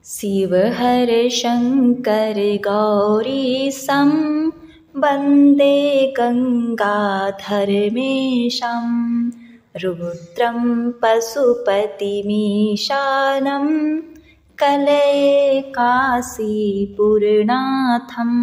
शिव हर शंकर गौरीशं वन्दे गङ्गाधरमेशं रुद्रं पशुपतिमीशानं कलये काशीपुरनाथम्।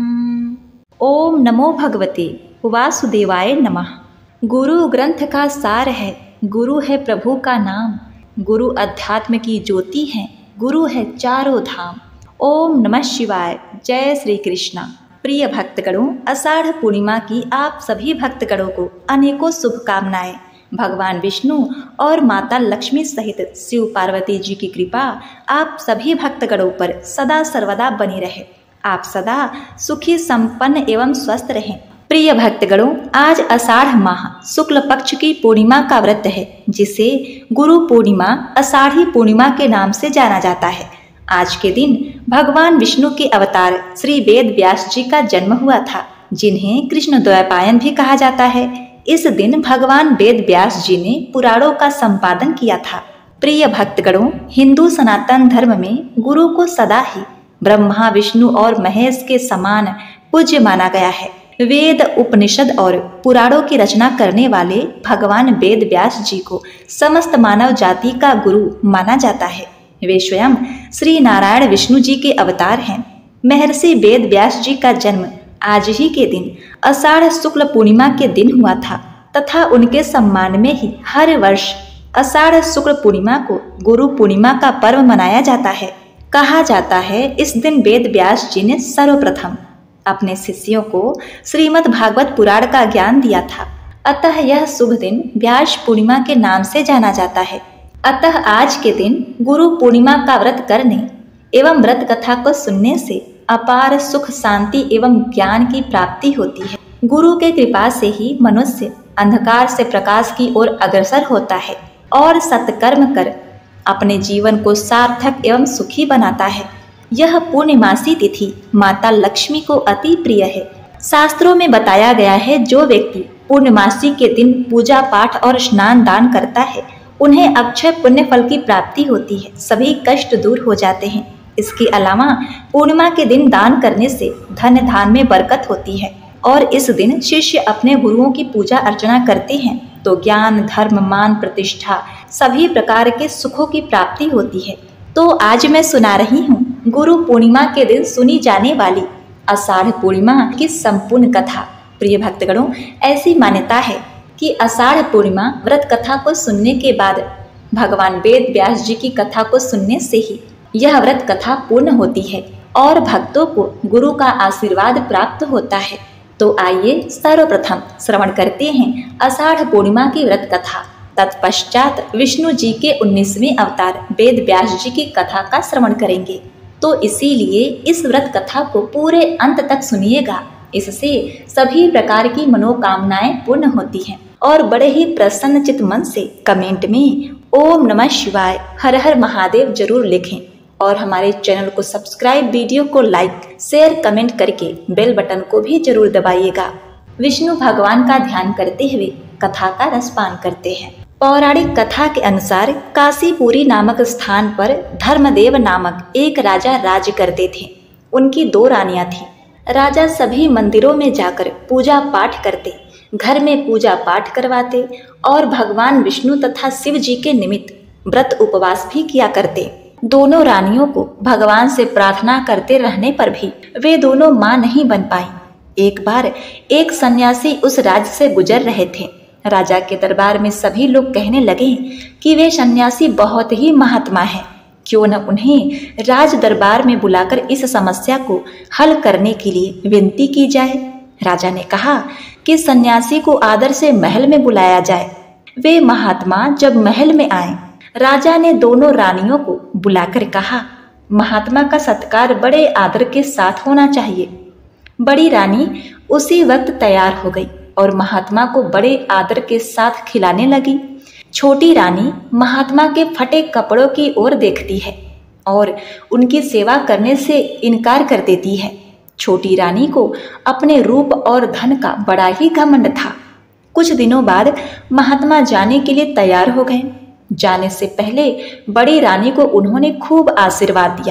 ओम नमो भगवते वासुदेवाय नमः। गुरु ग्रंथ का सार है, गुरु है प्रभु का नाम, गुरु अध्यात्म की ज्योति है, गुरु है चारों धाम। ओम नमः शिवाय। जय श्री कृष्णा। प्रिय भक्तगणों, आषाढ़ पूर्णिमा की आप सभी भक्तगणों को अनेकों शुभकामनाएं। भगवान विष्णु और माता लक्ष्मी सहित शिव पार्वती जी की कृपा आप सभी भक्तगणों पर सदा सर्वदा बनी रहे। आप सदा सुखी संपन्न एवं स्वस्थ रहें। प्रिय भक्तगणों, आज आषाढ़ माह शुक्ल पक्ष की पूर्णिमा का व्रत है, जिसे गुरु पूर्णिमा आषाढ़ी पूर्णिमा के नाम से जाना जाता है। आज के दिन भगवान विष्णु के अवतार श्री वेद व्यास जी का जन्म हुआ था, जिन्हें कृष्ण द्वैपायन भी कहा जाता है। इस दिन भगवान वेद व्यास जी ने पुराणों का संपादन किया था। प्रिय भक्तगणों, हिंदू सनातन धर्म में गुरु को सदा ही ब्रह्मा विष्णु और महेश के समान पूज्य माना गया है। वेद उपनिषद और पुराणों की रचना करने वाले भगवान वेद व्यास जी को समस्त मानव जाति का गुरु माना जाता है। वे स्वयं श्री नारायण विष्णु जी के अवतार हैं। महर्षि वेद व्यास जी का जन्म आज ही के दिन आषाढ़ शुक्ल पूर्णिमा के दिन हुआ था तथा उनके सम्मान में ही हर वर्ष आषाढ़ शुक्ल पूर्णिमा को गुरु पूर्णिमा का पर्व मनाया जाता है। कहा जाता है इस दिन वेद व्यास जी ने सर्वप्रथम अपने शिष्यों को श्रीमद् भागवत पुराण का ज्ञान दिया था। अतः यह शुभ दिन व्यास पूर्णिमा के नाम से जाना जाता है। अतः आज के दिन गुरु पूर्णिमा का व्रत करने एवं व्रत कथा को सुनने से अपार सुख शांति एवं ज्ञान की प्राप्ति होती है। गुरु के कृपा से ही मनुष्य अंधकार से प्रकाश की ओर अग्रसर होता है और सत्कर्म कर अपने जीवन को सार्थक एवं सुखी बनाता है। यह पूर्णिमासी तिथि माता लक्ष्मी को अति प्रिय है। शास्त्रों में बताया गया है, जो व्यक्ति पूर्णिमासी के दिन पूजा पाठ और स्नान दान करता है, उन्हें अक्षय पुण्य फल की प्राप्ति होती है, सभी कष्ट दूर हो जाते हैं। इसके अलावा पूर्णिमा के दिन दान करने से धन धान में बरकत होती है और इस दिन शिष्य अपने गुरुओं की पूजा अर्चना करते हैं तो ज्ञान धर्म मान प्रतिष्ठा सभी प्रकार के सुखों की प्राप्ति होती है। तो आज मैं सुना रही हूँ गुरु पूर्णिमा के दिन सुनी जाने वाली आषाढ़ पूर्णिमा की संपूर्ण कथा। प्रिय भक्तगणों, ऐसी मान्यता है कि आषाढ़ पूर्णिमा व्रत कथा को सुनने के बाद भगवान वेद व्यास जी की कथा को सुनने से ही यह व्रत कथा पूर्ण होती है और भक्तों को गुरु का आशीर्वाद प्राप्त होता है। तो आइए सर्वप्रथम श्रवण करते हैं आषाढ़ पूर्णिमा की व्रत कथा। तत्पश्चात विष्णु जी के 19वें अवतार वेद व्यास जी की कथा का श्रवण करेंगे। तो इसीलिए इस व्रत कथा को पूरे अंत तक सुनिएगा। इससे सभी प्रकार की मनोकामनाएं पूर्ण होती हैं और बड़े ही प्रसन्न चित्त मन से कमेंट में ओम नमः शिवाय हर हर महादेव जरूर लिखें और हमारे चैनल को सब्सक्राइब, वीडियो को लाइक शेयर कमेंट करके बेल बटन को भी जरूर दबाइएगा। विष्णु भगवान का ध्यान करते हुए कथा का रसपान करते हैं। पौराणिक कथा के अनुसार काशीपुरी नामक स्थान पर धर्मदेव नामक एक राजा राज करते थे। उनकी 2 रानियां थीं। राजा सभी मंदिरों में जाकर पूजा पाठ करते, घर में पूजा पाठ करवाते और भगवान विष्णु तथा शिव जी के निमित्त व्रत उपवास भी किया करते। दोनों रानियों को भगवान से प्रार्थना करते रहने पर भी वे दोनों मां नहीं बन पाई। एक बार एक सन्यासी उस राज्य से गुजर रहे थे। राजा के दरबार में सभी लोग कहने लगे कि वे सन्यासी बहुत ही महात्मा हैं, क्यों न उन्हें राज दरबार में बुलाकर इस समस्या को हल करने के लिए विनती की जाए। राजा ने कहा कि सन्यासी को आदर से महल में बुलाया जाए। वे महात्मा जब महल में आए, राजा ने दोनों रानियों को बुलाकर कहा, महात्मा का सत्कार बड़े आदर के साथ होना चाहिए। बड़ी रानी उसी वक्त तैयार हो गई और महात्मा को बड़े आदर के साथ खिलाने लगी। छोटी रानी महात्मा के फटे कपड़ों की ओर देखती है और उनकी सेवा करने से इनकार कर देती है। छोटी रानी को अपने रूप और धन का बड़ा ही घमंड था। कुछ दिनों बाद महात्मा जाने के लिए तैयार हो गए। जाने से पहले बड़ी रानी को उन्होंने खूब आशीर्वाद दिया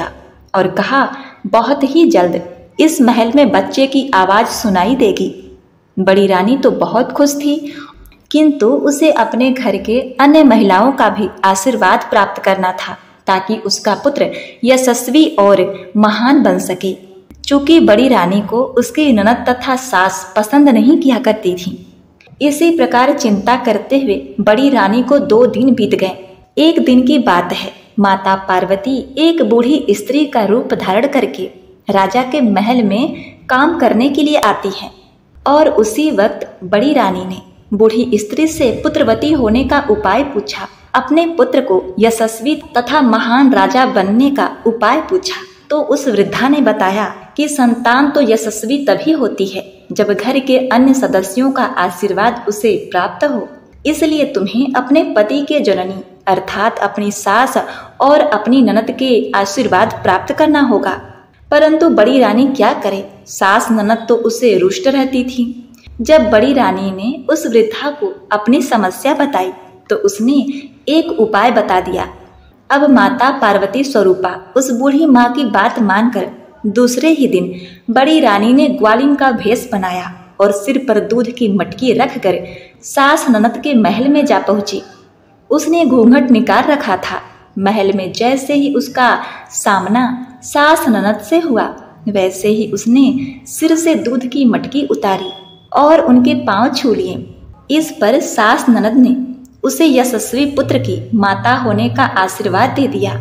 और कहा, बहुत ही जल्द इस महल में बच्चे की आवाज़ सुनाई देगी। बड़ी रानी तो बहुत खुश थी, किंतु उसे अपने घर के अन्य महिलाओं का भी आशीर्वाद प्राप्त करना था ताकि उसका पुत्र यशस्वी और महान बन सके। चूंकि बड़ी रानी को उसकी ननद तथा सास पसंद नहीं किया करती थी। इसी प्रकार चिंता करते हुए बड़ी रानी को 2 दिन बीत गए। एक दिन की बात है, माता पार्वती एक बूढ़ी स्त्री का रूप धारण करके राजा के महल में काम करने के लिए आती है और उसी वक्त बड़ी रानी ने बूढ़ी स्त्री से पुत्रवती होने का उपाय पूछा। अपने पुत्र को यशस्वी तथा महान राजा बनने का उपाय पूछा तो उस वृद्धा ने बताया कि संतान तो यशस्वी तभी होती है जब घर के अन्य सदस्यों का आशीर्वाद उसे प्राप्त हो। इसलिए तुम्हें अपने पति के जननी अर्थात अपनी सास और अपनी ननद के आशीर्वाद प्राप्त करना होगा। परंतु बड़ी रानी क्या करे, सास ननद तो उसे रुष्ट रहती थी। जब बड़ी रानी ने उस वृद्धा को अपनी समस्या बताई तो उसने एक उपाय बता दिया। अब माता पार्वती स्वरूपा उस बूढ़ी माँ की बात मानकर दूसरे ही दिन बड़ी रानी ने ग्वालिन का भेष बनाया और सिर पर दूध की मटकी रखकर सास ननद के महल में जा पहुंची। उसने घूंघट निकाल रखा था। महल में जैसे ही उसका सामना सास ननद से हुआ वैसे ही उसने सिर से दूध की मटकी उतारी और उनके पांव छू लिए। इस पर सास ननद ने उसे यशस्वी पुत्र की माता होने का आशीर्वाद दे दिया।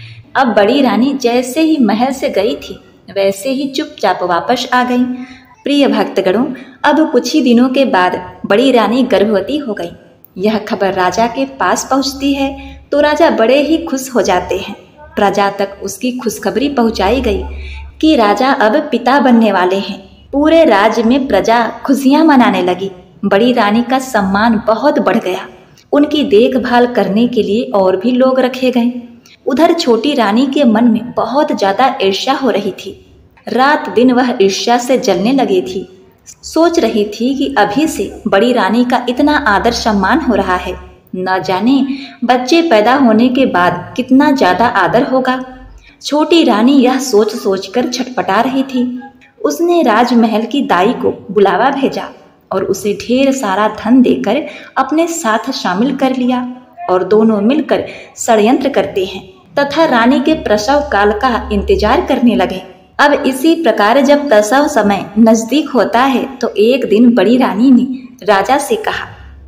अब बड़ी रानी जैसे ही महल से गई थी वैसे ही चुपचाप वापस आ गई। प्रिय भक्तगणों, अब कुछ ही दिनों के बाद बड़ी रानी गर्भवती हो गई। यह खबर राजा के पास पहुंचती है तो राजा बड़े ही खुश हो जाते हैं। प्रजा तक उसकी खुशखबरी पहुंचाई गई कि राजा अब पिता बनने वाले हैं। पूरे राज्य में प्रजा खुशियां मनाने लगी। बड़ी रानी का सम्मान बहुत बढ़ गया। उनकी देखभाल करने के लिए और भी लोग रखे गए। उधर छोटी रानी के मन में बहुत ज्यादा ईर्ष्या हो रही थी। रात दिन वह ईर्ष्या से जलने लगी थी। सोच रही थी कि अभी से बड़ी रानी का इतना आदर सम्मान हो रहा है, न जाने बच्चे पैदा होने के बाद कितना ज्यादा आदर होगा। छोटी रानी यह सोच सोचकर छटपटा रही थी। उसने राजमहल की दाई को बुलावा भेजा और उसे ढेर सारा धन देकर अपने साथ शामिल कर लिया और दोनों मिलकर षड्यंत्र करते हैं तथा रानी के प्रसव काल का इंतजार करने लगे। अब इसी प्रकार जब प्रसव समय नजदीक होता है तो एक दिन बड़ी रानी ने राजा से कहा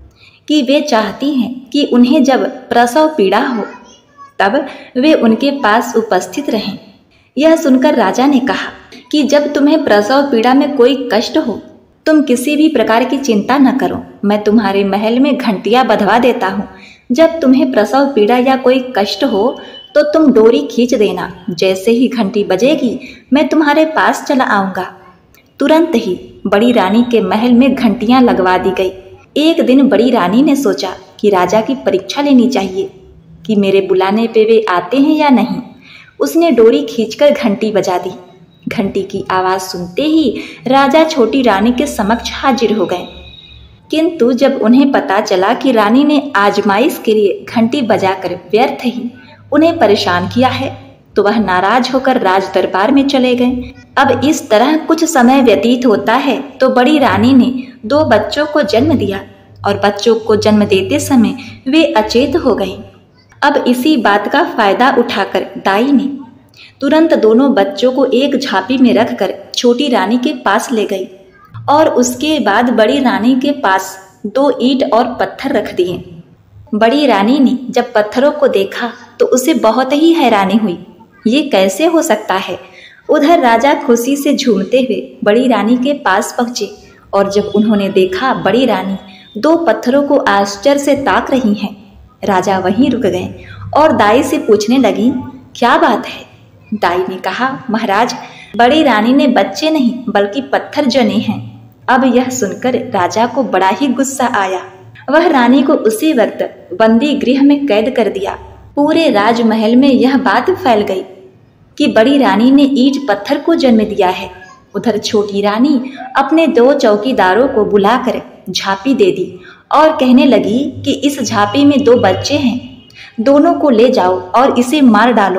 कि वे चाहती हैं कि उन्हें जब प्रसव पीड़ा हो तब वे उनके पास उपस्थित रहें। यह सुनकर राजा ने कहा कि जब तुम्हें प्रसव पीड़ा में कोई कष्ट हो तुम किसी भी प्रकार की चिंता न करो, मैं तुम्हारे महल में घंटियां बंधवा देता हूँ। जब तुम्हें प्रसव पीड़ा या कोई कष्ट हो तो तुम डोरी खींच देना। जैसे ही घंटी बजेगी मैं तुम्हारे पास चला आऊंगा। तुरंत ही बड़ी रानी के महल में घंटियां लगवा दी गई। एक दिन बड़ी रानी ने सोचा कि राजा की परीक्षा लेनी चाहिए कि मेरे बुलाने पे वे आते हैं या नहीं। उसने डोरी खींचकर घंटी बजा दी। घंटी की आवाज सुनते ही राजा छोटी रानी के समक्ष हाजिर हो गए। किंतु जब उन्हें पता चला कि रानी ने आजमाइश के लिए घंटी बजाकर व्यर्थ ही उन्हें परेशान किया है तो वह नाराज होकर राज दरबार में चले गए। अब इस तरह कुछ समय व्यतीत होता है तो बड़ी रानी ने 2 बच्चों को जन्म दिया और बच्चों को जन्म देते समय वे अचेत हो गए। अब इसी बात का फायदा उठाकर दाई ने तुरंत दोनों बच्चों को एक झांपी में रखकर छोटी रानी के पास ले गई और उसके बाद बड़ी रानी के पास 2 ईंट और पत्थर रख दिए। बड़ी रानी ने जब पत्थरों को देखा तो उसे बहुत ही हैरानी हुई, ये कैसे हो सकता है। उधर राजा खुशी से झूमते हुए बड़ी रानी के पास पहुंचे और जब उन्होंने देखा बड़ी रानी 2 पत्थरों को आश्चर्य से ताक रही हैं, राजा वहीं रुक गए और दाई से पूछने लगी, क्या बात है। दाई ने कहा, महाराज, बड़ी रानी ने बच्चे नहीं बल्कि पत्थर जने हैं। अब यह सुनकर राजा को बड़ा ही गुस्सा आया। वह रानी को उसी वक्त बंदी गृह में कैद कर दिया। पूरे राजमहल में यह बात फैल गई कि बड़ी रानी ने ईंट पत्थर को जन्म दिया है। उधर छोटी रानी अपने 2 चौकीदारों को बुलाकर झांपी दे दी और कहने लगी कि इस झांपी में 2 बच्चे हैं, दोनों को ले जाओ और इसे मार डालो।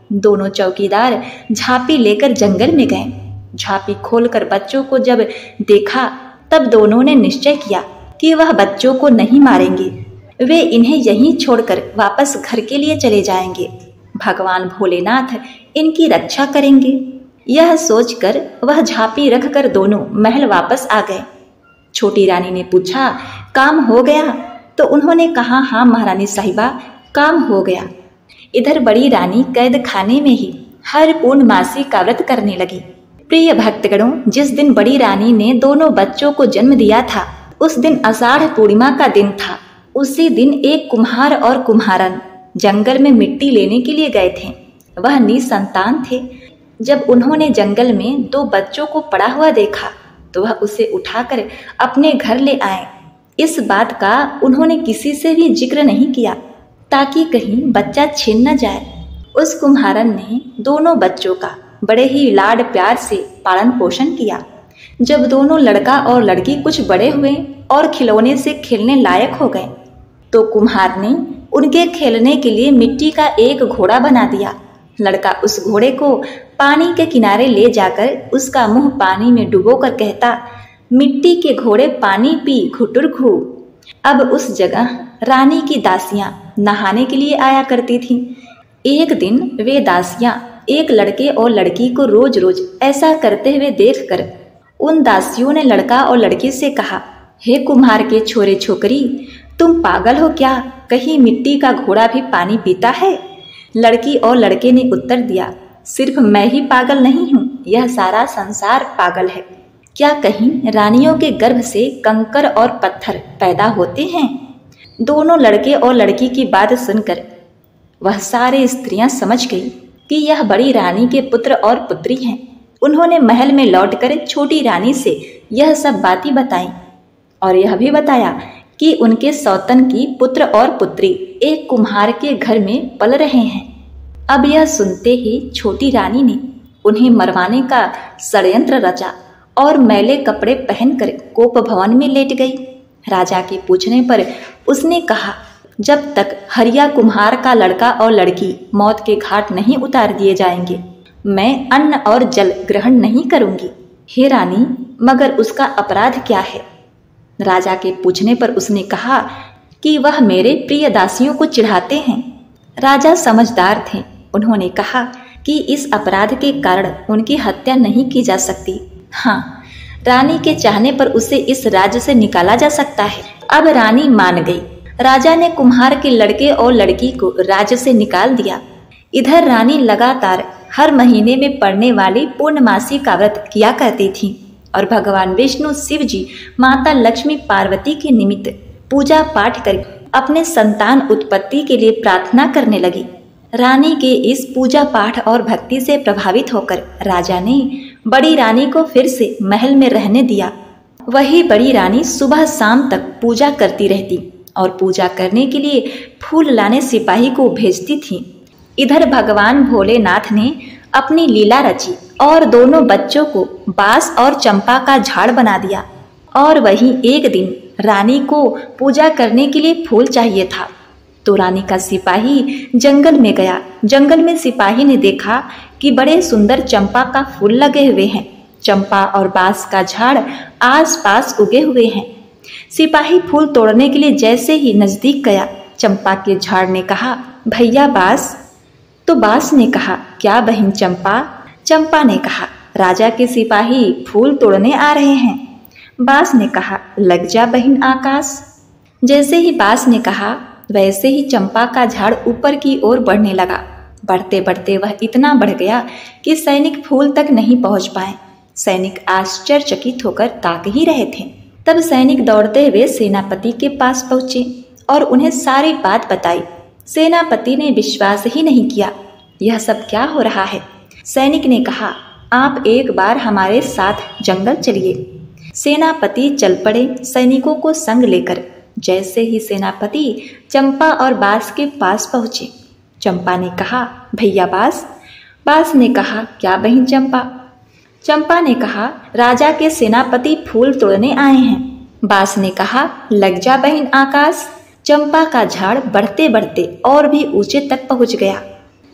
दोनों चौकीदार झांपी लेकर जंगल में गए। झांपी खोलकर बच्चों को जब देखा तब दोनों ने निश्चय किया कि वह बच्चों को नहीं मारेंगे, वे इन्हें यहीं छोड़कर वापस घर के लिए चले जाएंगे। भगवान भोलेनाथ इनकी रक्षा करेंगे। यह सोचकर वह झांपी रखकर दोनों महल वापस आ गए। छोटी रानी ने पूछा, काम हो गया? तो उन्होंने कहा, हाँ महारानी साहिबा, काम हो गया। इधर बड़ी रानी कैद खाने में ही हर पूर्णमासी का व्रत करने लगी। प्रिय भक्तगणों, जिस दिन बड़ी रानी ने दोनों बच्चों को जन्म दिया था उस दिन आषाढ़ पूर्णिमा का दिन था। उसी दिन एक कुम्हार और कुम्हारन जंगल में मिट्टी लेने के लिए गए थे। वह निसंतान थे। जब उन्होंने जंगल में दो बच्चों को पड़ा हुआ देखा तो वह उसे उठाकर अपने घर ले आए। इस बात का उन्होंने किसी से भी जिक्र नहीं किया ताकि कहीं बच्चा छिन न जाए। उस कुम्हारन ने दोनों बच्चों का बड़े ही लाड प्यार से पालन पोषण किया। जब दोनों लड़का और लड़की कुछ बड़े हुए और खिलौने से खेलने लायक हो गए तो कुम्हार ने उनके खेलने के लिए मिट्टी का एक घोड़ा बना दिया। लड़का उस घोड़े को पानी के किनारे ले जाकर उसका मुंह पानी में डुबोकर कहता, मिट्टी के घोड़े पानी पी घुटुर घू। अब उस जगह रानी की दासियां नहाने के लिए आया करती थीं। एक दिन वे दासियां एक लड़के और लड़की को रोज रोज ऐसा करते हुए देखकर उन दासियों ने लड़का और लड़की से कहा, हे कुम्हार के छोरे छोकरी, तुम पागल हो क्या? कहीं मिट्टी का घोड़ा भी पानी पीता है? लड़की और लड़के ने उत्तर दिया, सिर्फ मैं ही पागल नहीं हूँ, यह सारा संसार पागल है। क्या कहीं रानियों के गर्भ से कंकर और पत्थर पैदा होते हैं? दोनों लड़के और लड़की की बात सुनकर वह सारे स्त्रियां समझ गई कि यह बड़ी रानी के पुत्र और पुत्री हैं। उन्होंने महल में लौटकर छोटी रानी से यह सब बातें बताईं और यह भी बताया कि उनके सौतन की पुत्र और पुत्री एक कुम्हार के घर में पल रहे हैं। अब यह सुनते ही छोटी रानी ने उन्हें मरवाने का षड्यंत्र रचा और मैले कपड़े पहनकर कोप भवन में लेट गई। राजा के पूछने पर उसने कहा, जब तक हरिया कुम्हार का लड़का और लड़की मौत के घाट नहीं उतार दिए जाएंगे मैं अन्न और जल ग्रहण नहीं करूंगी। हे रानी, मगर उसका अपराध क्या है? राजा के पूछने पर उसने कहा कि वह मेरे प्रिय दासियों को चिढ़ाते हैं। राजा समझदार थे। उन्होंने कहा कि इस अपराध के कारण उनकी हत्या नहीं की जा सकती। हाँ, रानी के चाहने पर उसे इस राज्य से निकाला जा सकता है। अब रानी मान गई। राजा ने कुम्हार के लड़के और लड़की को राज्य से निकाल दिया। इधर रानी लगातार हर महीने में पड़ने वाली पूर्णमासी का व्रत किया करती थी और भगवान विष्णु, शिव जी, माता लक्ष्मी, पार्वती के निमित्त पूजा पाठ कर अपने संतान उत्पत्ति के लिए प्रार्थना करने लगी। रानी के इस पूजा पाठ और भक्ति से प्रभावित होकर राजा ने बड़ी रानी को फिर से महल में रहने दिया। वही बड़ी रानी सुबह शाम तक पूजा करती रहती और पूजा करने के लिए फूल लाने सिपाही को भेजती थी। इधर भगवान भोलेनाथ ने अपनी लीला रची और दोनों बच्चों को बांस और चंपा का झाड़ बना दिया। और वहीं एक दिन रानी को पूजा करने के लिए फूल चाहिए था तो रानी का सिपाही जंगल में गया। जंगल में सिपाही ने देखा कि बड़े सुंदर चंपा का फूल लगे हुए हैं। चंपा और बांस का झाड़ आसपास उगे हुए हैं। सिपाही फूल तोड़ने के लिए जैसे ही नजदीक गया, चंपा के झाड़ ने कहा, भैया बांस। तो बांस ने कहा, क्या बहन चंपा? चंपा ने कहा, राजा के सिपाही फूल तोड़ने आ रहे हैं। बांस ने कहा, लग जा बहन आकाश। जैसे ही बांस ने कहा वैसे ही चंपा का झाड़ ऊपर की ओर बढ़ने लगा। बढ़ते बढ़ते वह इतना बढ़ गया कि सैनिक फूल तक नहीं पहुंच पाए। सैनिक आश्चर्यचकित होकर ताक ही रहे थे। तब सैनिक दौड़ते हुए सेनापति के पास पहुंचे और उन्हें सारी बात बताई। सेनापति ने विश्वास ही नहीं किया। यह सब क्या हो रहा है? सैनिक ने कहा, आप एक बार हमारे साथ जंगल चलिए। सेनापति चल पड़े सैनिकों को संग लेकर। जैसे ही सेनापति चंपा और बांस के पास पहुंचे, चंपा ने कहा, भैया बांस। बांस ने कहा, क्या बहन चंपा? चंपा ने कहा, राजा के सेनापति फूल तोड़ने आए हैं। बांस ने कहा, लग जा बहन आकाश। चंपा का झाड़ बढ़ते बढ़ते और भी ऊंचे तक पहुंच गया।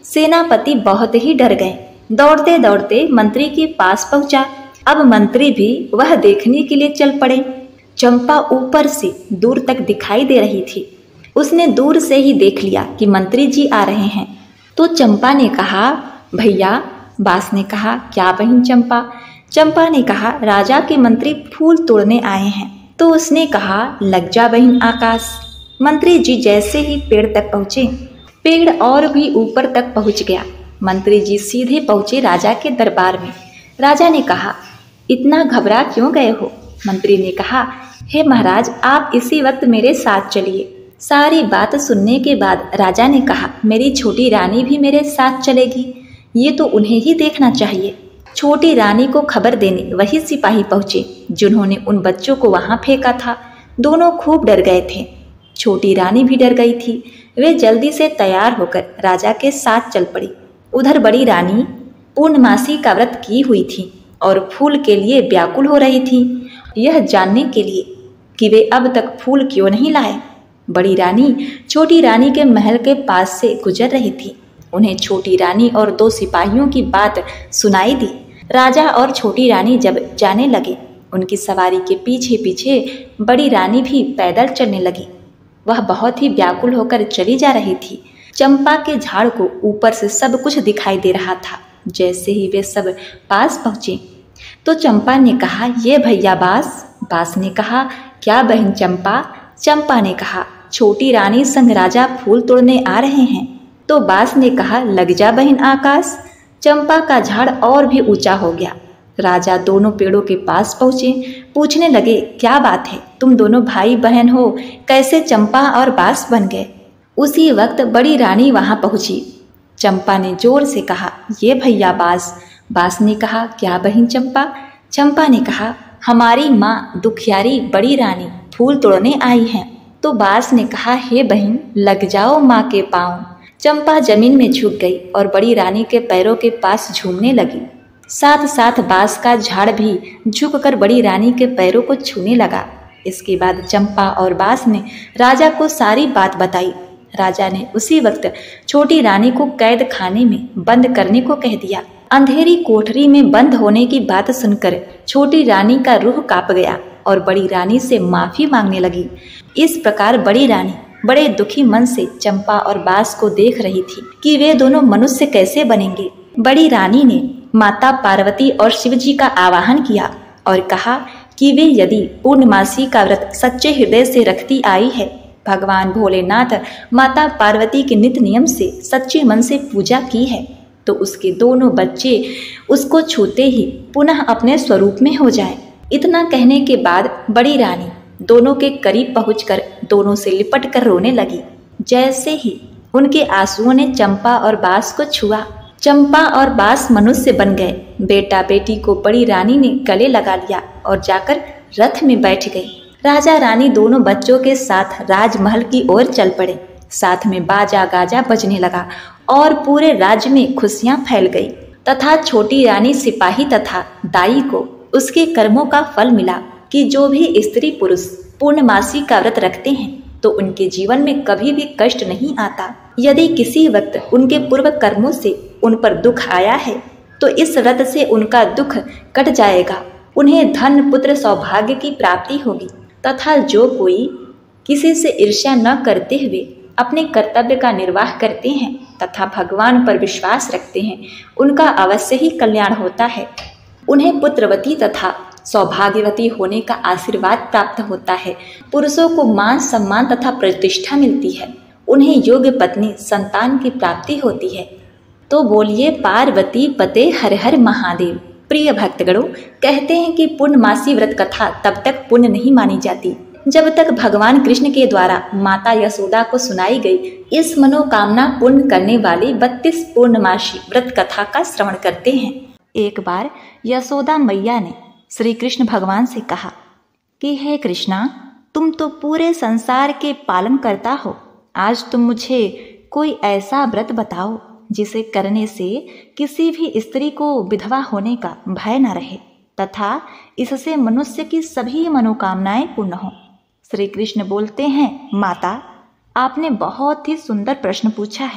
सेनापति बहुत ही डर गए। दौड़ते दौड़ते मंत्री के पास पहुंचा। अब मंत्री भी वह देखने के लिए चल पड़े। चंपा ऊपर से दूर तक दिखाई दे रही थी। उसने दूर से ही देख लिया कि मंत्री जी आ रहे हैं। तो चंपा ने कहा, भैया। बास ने कहा, क्या बहन चंपा? चंपा ने कहा, राजा के मंत्री फूल तोड़ने आए हैं। तो उसने कहा, लग जा बहन आकाश। मंत्री जी जैसे ही पेड़ तक पहुंचे, पेड़ और भी ऊपर तक पहुंच गया। मंत्री जी सीधे पहुंचे राजा के दरबार में। राजा ने कहा, इतना घबरा क्यों गए हो? मंत्री ने कहा, हे महाराज, आप इसी वक्त मेरे साथ चलिए। सारी बात सुनने के बाद राजा ने कहा, मेरी छोटी रानी भी मेरे साथ चलेगी। ये तो उन्हें ही देखना चाहिए। छोटी रानी को खबर देने वही सिपाही पहुंचे जिन्होंने उन बच्चों को वहां फेंका था। दोनों खूब डर गए थे। छोटी रानी भी डर गई थी। वे जल्दी से तैयार होकर राजा के साथ चल पड़ी। उधर बड़ी रानी पूर्णमासी का व्रत की हुई थी और फूल के लिए व्याकुल हो रही थी, यह जानने के लिए कि वे अब तक फूल क्यों नहीं लाए। बड़ी रानी छोटी रानी के महल के पास से गुजर रही थी। उन्हें छोटी रानी और दो सिपाहियों की बात सुनाई दी। राजा और छोटी रानी जब जाने लगे, उनकी सवारी के पीछे पीछे बड़ी रानी भी पैदल चलने लगी। वह बहुत ही व्याकुल होकर चली जा रही थी। चंपा के झाड़ को ऊपर से सब कुछ दिखाई दे रहा था। जैसे ही वे सब पास पहुंचे तो चंपा ने कहा, ये भैया बास। बास ने कहा, क्या बहन चंपा? चंपा ने कहा, छोटी रानी संग राजा फूल तोड़ने आ रहे हैं। तो बास ने कहा, लग जा बहन आकाश। चंपा का झाड़ और भी ऊंचा हो गया। राजा दोनों पेड़ों के पास पहुंचे। पूछने लगे, क्या बात है, तुम दोनों भाई बहन हो, कैसे चंपा और बास बन गए? उसी वक्त बड़ी रानी वहां पहुंची। चंपा ने जोर से कहा, ये भैया बास। बास ने कहा, क्या बहन चंपा? चंपा ने कहा, हमारी माँ दुखियारी बड़ी रानी फूल तोड़ने आई हैं। तो बास ने कहा, हे बहन, लग जाओ माँ के पाँव। चंपा जमीन में झुक गई और बड़ी रानी के पैरों के पास झूमने लगी। साथ साथ बास का झाड़ भी झुककर बड़ी रानी के पैरों को छूने लगा। इसके बाद चंपा और बास ने राजा को सारी बात बताई। राजा ने उसी वक्त छोटी रानी को कैद खाने में बंद करने को कह दिया। अंधेरी कोठरी में बंद होने की बात सुनकर छोटी रानी का रूह कांप गया और बड़ी रानी से माफी मांगने लगी। इस प्रकार बड़ी रानी बड़े दुखी मन से चंपा और बास को देख रही थी कि वे दोनों मनुष्य कैसे बनेंगे। बड़ी रानी ने माता पार्वती और शिव जी का आवाहन किया और कहा कि वे यदि पूर्णमासी का व्रत सच्चे हृदय से रखती आई है, भगवान भोलेनाथ माता पार्वती के नित्य नियम से सच्चे मन से पूजा की है, तो उसके दोनों बच्चे उसको छूते ही पुनः अपने स्वरूप में हो जाएं। इतना कहने के बाद बड़ी रानी दोनों के करीब पहुंचकर दोनों से लिपट कर रोने लगी। जैसे ही उनके आंसुओं ने चंपा और बास को छुआ, चंपा और बास मनुष्य बन गए। बेटा बेटी को बड़ी रानी ने गले लगा लिया और जाकर रथ में बैठ गई। राजा रानी दोनों बच्चों के साथ राजमहल की ओर चल पड़े। साथ में बाजा गाजा बजने लगा और पूरे राज्य में खुशियां फैल गई तथा छोटी रानी सिपाही तथा दाई को उसके कर्मों का फल मिला कि जो भी स्त्री पुरुष पूर्णमासी का व्रत रखते हैं तो उनके जीवन में कभी भी कष्ट नहीं आता। यदि किसी वक्त उनके पूर्व कर्मों से उन पर दुख आया है तो इस व्रत से उनका दुख कट जाएगा। उन्हें धन पुत्र सौभाग्य की प्राप्ति होगी तथा जो कोई किसी से ईर्ष्या न करते हुए अपने कर्तव्य का निर्वाह करते हैं तथा भगवान पर विश्वास रखते हैं, उनका अवश्य ही कल्याण होता है। उन्हें पुत्रवती तथा सौभाग्यवती होने का आशीर्वाद प्राप्त होता है। पुरुषों को मान सम्मान तथा प्रतिष्ठा मिलती है। उन्हें योग्य पत्नी संतान की प्राप्ति होती है। तो बोलिए पार्वती पते हर हर महादेव। प्रिय भक्तगणों, कहते हैं कि पूर्णमासी व्रत कथा तब तक पुण्य नहीं मानी जाती जब तक भगवान कृष्ण के द्वारा माता यशोदा को सुनाई गई इस मनोकामना पूर्ण करने वाली 32 पूर्णमासी व्रत कथा का श्रवण करते हैं। एक बार यशोदा मैया ने श्री कृष्ण भगवान से कहा कि हे कृष्णा, तुम तो पूरे संसार के पालन करता हो। आज तुम मुझे कोई ऐसा व्रत बताओ जिसे करने से किसी भी स्त्री को विधवा होने का भय न रहे तथा इससे मनुष्य की सभी मनोकामनाएं पूर्ण हो। श्री कृष्ण बोलते हैं, माता, आपने बहुत ही सुंदर प्रश्न पूछा है।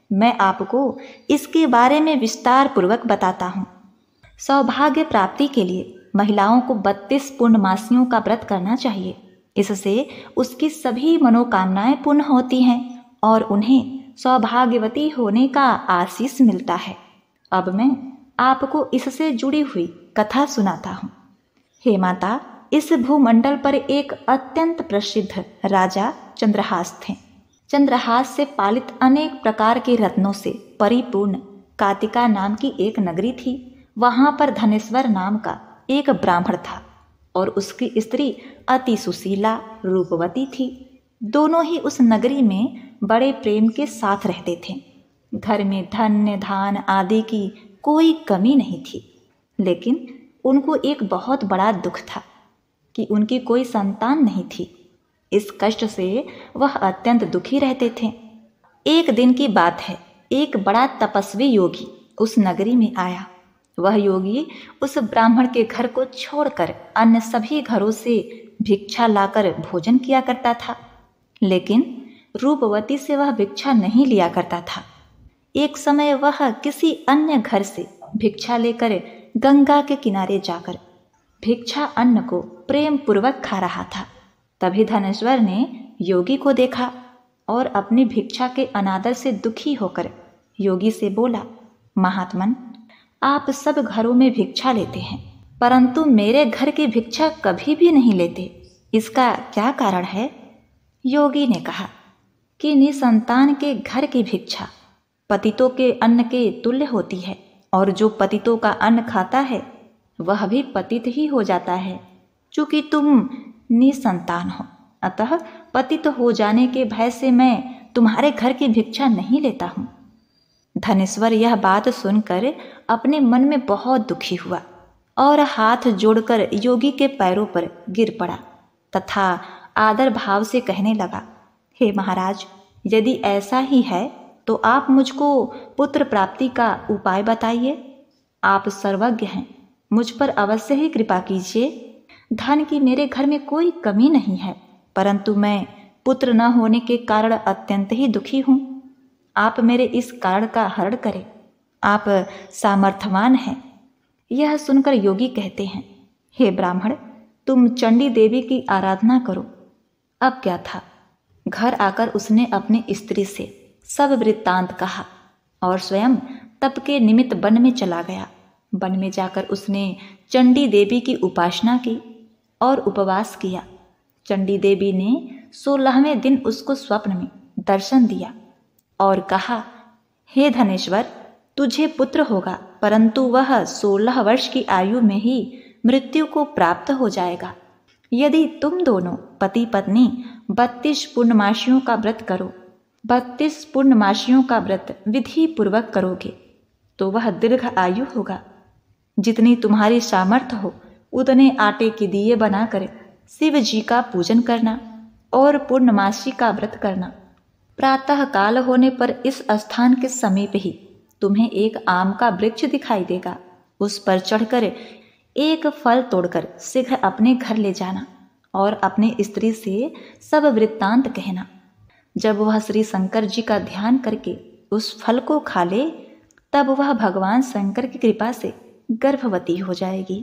मैं आपको इसके बारे में विस्तार पूर्वक बताता हूँ। सौभाग्य प्राप्ति के लिए महिलाओं को 32 पूर्णमासियों का व्रत करना चाहिए। इससे उसकी सभी मनोकामनाएं पूर्ण होती हैं और उन्हें सौभाग्यवती होने का आशीष मिलता है। अब मैं आपको इससे जुड़ी हुई कथा सुनाता हूँ। हे माता, इस भूमंडल पर एक अत्यंत प्रसिद्ध राजा चंद्रहास थे। चंद्रहास से पालित अनेक प्रकार के रत्नों से परिपूर्ण कातिका नाम की एक नगरी थी। वहां पर धनेश्वर नाम का एक ब्राह्मण था और उसकी स्त्री अति सुशीला रूपवती थी। दोनों ही उस नगरी में बड़े प्रेम के साथ रहते थे। घर में धन्य धान आदि की कोई कमी नहीं थी, लेकिन उनको एक बहुत बड़ा दुख था कि उनकी कोई संतान नहीं थी। इस कष्ट से वह अत्यंत दुखी रहते थे। एक दिन की बात है, एक बड़ा तपस्वी योगी उस नगरी में आया। वह योगी उस ब्राह्मण के घर को छोड़कर अन्य सभी घरों से भिक्षा लाकर भोजन किया करता था, लेकिन रूपवती से वह भिक्षा नहीं लिया करता था। एक समय वह किसी अन्य घर से भिक्षा लेकर गंगा के किनारे जाकर भिक्षा अन्न को प्रेम पूर्वक खा रहा था। तभी धनेश्वर ने योगी को देखा और अपनी भिक्षा के अनादर से दुखी होकर योगी से बोला, महात्मन, आप सब घरों में भिक्षा लेते हैं, परंतु मेरे घर की भिक्षा कभी भी नहीं लेते। इसका क्या कारण है? योगी ने कहा कि निसंतान के घर की भिक्षा पतितों के अन्न के तुल्य होती है, और जो पतितों का अन्न खाता है वह भी पतित ही हो जाता है। चूंकि तुम निसंतान हो, अतः पतित हो जाने के भय से मैं तुम्हारे घर की भिक्षा नहीं लेता हूँ। धनेश्वर यह बात सुनकर अपने मन में बहुत दुखी हुआ और हाथ जोड़कर योगी के पैरों पर गिर पड़ा तथा आदर भाव से कहने लगा, हे महाराज, यदि ऐसा ही है तो आप मुझको पुत्र प्राप्ति का उपाय बताइए। आप सर्वज्ञ हैं, मुझ पर अवश्य ही कृपा कीजिए। धन की मेरे घर में कोई कमी नहीं है, परंतु मैं पुत्र न होने के कारण अत्यंत ही दुखी हूँ। आप मेरे इस कारण का हरण करें, आप सामर्थ्यवान हैं। यह सुनकर योगी कहते हैं, हे ब्राह्मण, तुम चंडी देवी की आराधना करो। अब क्या था, घर आकर उसने अपनी स्त्री से सब वृत्तांत कहा और स्वयं तप के निमित्त वन में चला गया। वन में जाकर उसने चंडी देवी की उपासना की और उपवास किया। चंडी देवी ने 16वें दिन उसको स्वप्न में दर्शन दिया और कहा, हे धनेश्वर, तुझे पुत्र होगा, परंतु वह 16 वर्ष की आयु में ही मृत्यु को प्राप्त हो जाएगा। यदि तुम दोनों पति पत्नी 32 पूर्णमासियों का व्रत करो, 32 पूर्णमासियों का व्रत विधि पूर्वक करोगे तो वह दीर्घ आयु होगा। जितनी तुम्हारी सामर्थ्य हो उतने आटे के दिए बनाकर शिव जी का पूजन करना और पूर्णमासी का व्रत करना। प्रातः काल होने पर इस स्थान के समीप ही तुम्हें एक आम का वृक्ष दिखाई देगा। उस पर चढ़कर एक फल तोड़कर शीघ्र अपने घर ले जाना और अपनी स्त्री से सब वृत्तांत कहना। जब वह श्री शंकर जी का ध्यान करके उस फल को खा ले, तब वह भगवान शंकर की कृपा से गर्भवती हो जाएगी।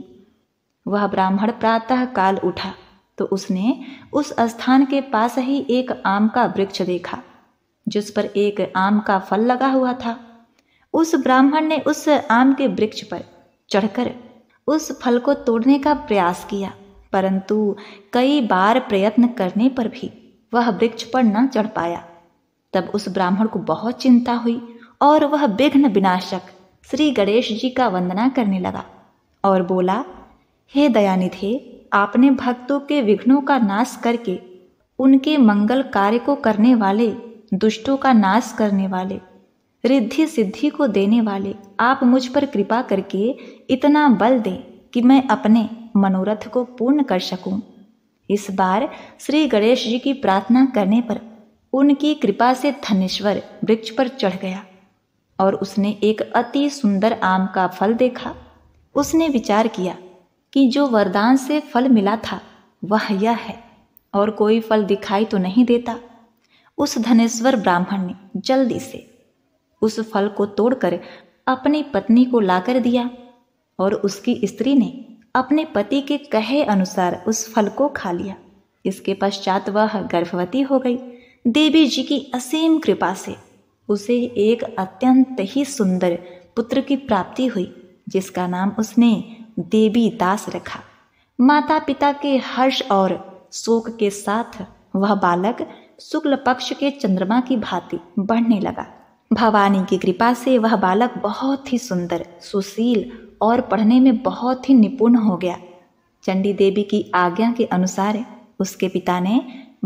वह ब्राह्मण प्रातः काल उठा तो उसने उस स्थान के पास ही एक आम का वृक्ष देखा जिस पर एक आम का फल लगा हुआ था। उस ब्राह्मण ने उस आम के वृक्ष पर चढ़कर उस फल को तोड़ने का प्रयास किया, परंतु कई बार प्रयत्न करने पर भी वह वृक्ष पर न चढ़ पाया। तब उस ब्राह्मण को बहुत चिंता हुई और वह विघ्न विनाशक श्री गणेश जी का वंदना करने लगा और बोला, हे दयानिधे, आपने भक्तों के विघ्नों का नाश करके उनके मंगल कार्य को करने वाले, दुष्टों का नाश करने वाले, रिद्धि सिद्धि को देने वाले, आप मुझ पर कृपा करके इतना बल दें कि मैं अपने मनोरथ को पूर्ण कर सकूं। इस बार श्री गणेश जी की प्रार्थना करने पर उनकी कृपा से धनेश्वर वृक्ष पर चढ़ गया और उसने एक अति सुंदर आम का फल देखा। उसने विचार किया कि जो वरदान से फल मिला था वह यह है और कोई फल दिखाई तो नहीं देता। उस धनेश्वर ब्राह्मण ने जल्दी से उस फल को तोड़कर अपनी पत्नी को लाकर दिया और उसकी स्त्री ने अपने पति के कहे अनुसार उस फल को खा लिया। इसके पश्चात वह गर्भवती हो गई। देवी जी की असीम कृपा से उसे एक अत्यंत ही सुंदर पुत्र की प्राप्ति हुई, जिसका नाम उसने देवी दास रखा। माता पिता के हर्ष और शोक के साथ वह बालक शुक्ल पक्ष के चंद्रमा की भांति बढ़ने लगा। भवानी की कृपा से वह बालक बहुत ही सुंदर, सुशील और पढ़ने में बहुत ही निपुण हो गया। चंडी देवी की आज्ञा के अनुसार उसके पिता ने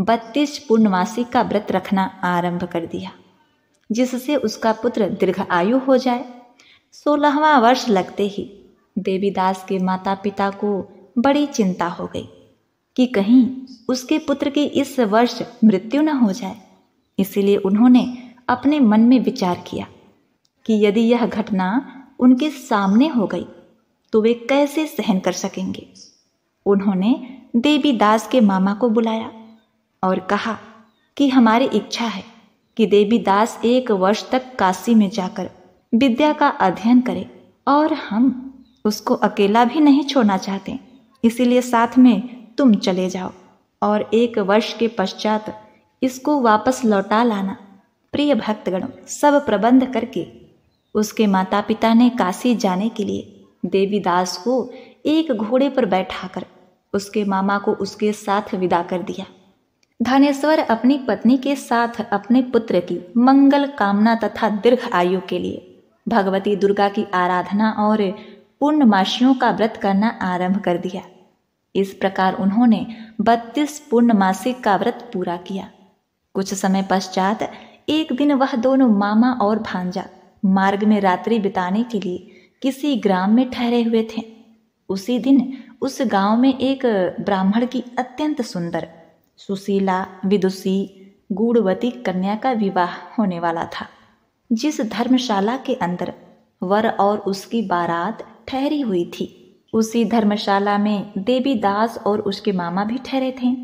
32 पूर्णमासी का व्रत रखना आरंभ कर दिया, जिससे उसका पुत्र दीर्घायु हो जाए। 16वां वर्ष लगते ही देवीदास के माता पिता को बड़ी चिंता हो गई कि कहीं उसके पुत्र की इस वर्ष मृत्यु न हो जाए। इसीलिए उन्होंने अपने मन में विचार किया कि यदि यह घटना उनके सामने हो गई तो वे कैसे सहन कर सकेंगे। उन्होंने देवीदास के मामा को बुलाया और कहा कि हमारी इच्छा है कि देवीदास 1 वर्ष तक काशी में जाकर विद्या का अध्ययन करे और हम उसको अकेला भी नहीं छोड़ना चाहते। इसीलिए साथ में तुम चले जाओ और 1 वर्ष के पश्चात इसको वापस लौटा लाना। प्रिय भक्तगण, सब प्रबंध करके उसके माता पिता ने काशी जाने के लिए देवीदास को एक घोड़े पर बैठाकर उसके मामा को उसके साथ विदा कर दिया। धनेश्वर अपनी पत्नी के साथ अपने पुत्र की मंगल कामना तथा दीर्घ आयु के लिए भगवती दुर्गा की आराधना और पूर्णमासियों का व्रत करना आरंभ कर दिया। इस प्रकार उन्होंने 32 पूर्णमासी का व्रत पूरा किया। कुछ समय पश्चात एक दिन वह दोनों मामा और भांजा मार्ग में रात्रि बिताने के लिए किसी ग्राम में ठहरे हुए थे। उसी दिन उस गांव में एक ब्राह्मण की अत्यंत सुंदर, सुशीला, विदुषी, गूढ़वती कन्या का विवाह होने वाला था। जिस धर्मशाला के अंदर वर और उसकी बारात ठहरी हुई थी, उसी धर्मशाला में देवीदास और उसके मामा भी ठहरे थे।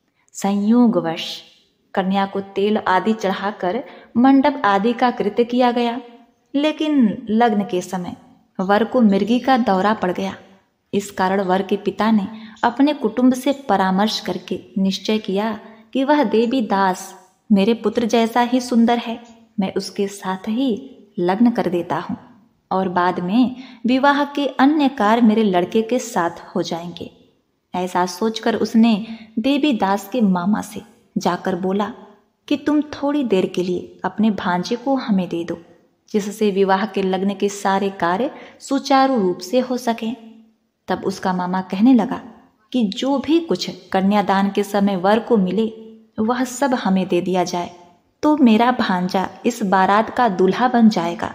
संयोगवश कन्या को तेल आदि चढ़ाकर मंडप आदि का कृत्य किया गया, लेकिन लग्न के समय वर को मिर्गी का दौरा पड़ गया। इस कारण वर के पिता ने अपने कुटुंब से परामर्श करके निश्चय किया कि वह देवीदास मेरे पुत्र जैसा ही सुंदर है, मैं उसके साथ ही लग्न कर देता हूँ और बाद में विवाह के अन्य कार्य मेरे लड़के के साथ हो जाएंगे। ऐसा सोचकर उसने देवीदास के मामा से जाकर बोला कि तुम थोड़ी देर के लिए अपने भांजे को हमें दे दो, जिससे विवाह के लग्न के सारे कार्य सुचारू रूप से हो सके। तब उसका मामा कहने लगा कि जो भी कुछ कन्यादान के समय वर को मिले वह सब हमें दे दिया जाए, तो मेरा भांजा इस बारात का दूल्हा बन जाएगा।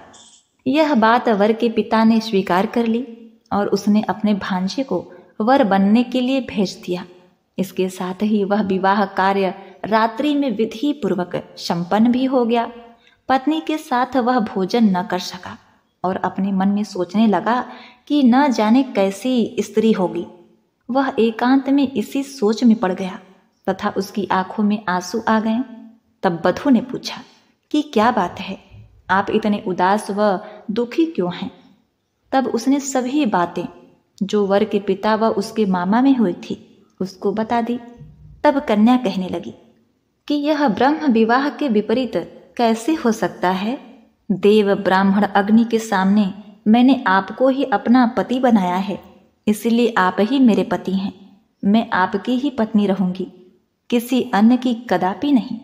यह बात वर के पिता ने स्वीकार कर ली और उसने अपने भांजे को वर बनने के लिए भेज दिया। इसके साथ ही वह विवाह कार्य रात्रि में विधि पूर्वक संपन्न भी हो गया। पत्नी के साथ वह भोजन न कर सका और अपने मन में सोचने लगा कि न जाने कैसी स्त्री होगी। वह एकांत में इसी सोच में पड़ गया तथा उसकी आंखों में आंसू आ गए। तब बधू ने पूछा कि क्या बात है, आप इतने उदास व दुखी क्यों हैं? तब उसने सभी बातें जो वर के पिता व उसके मामा में हुई थी उसको बता दी। तब कन्या कहने लगी कि यह ब्रह्म विवाह के विपरीत कैसे हो सकता है? देव ब्राह्मण अग्नि के सामने मैंने आपको ही अपना पति बनाया है, इसलिए आप ही मेरे पति हैं। मैं आपकी ही पत्नी रहूंगी, किसी अन्य की कदापि नहीं।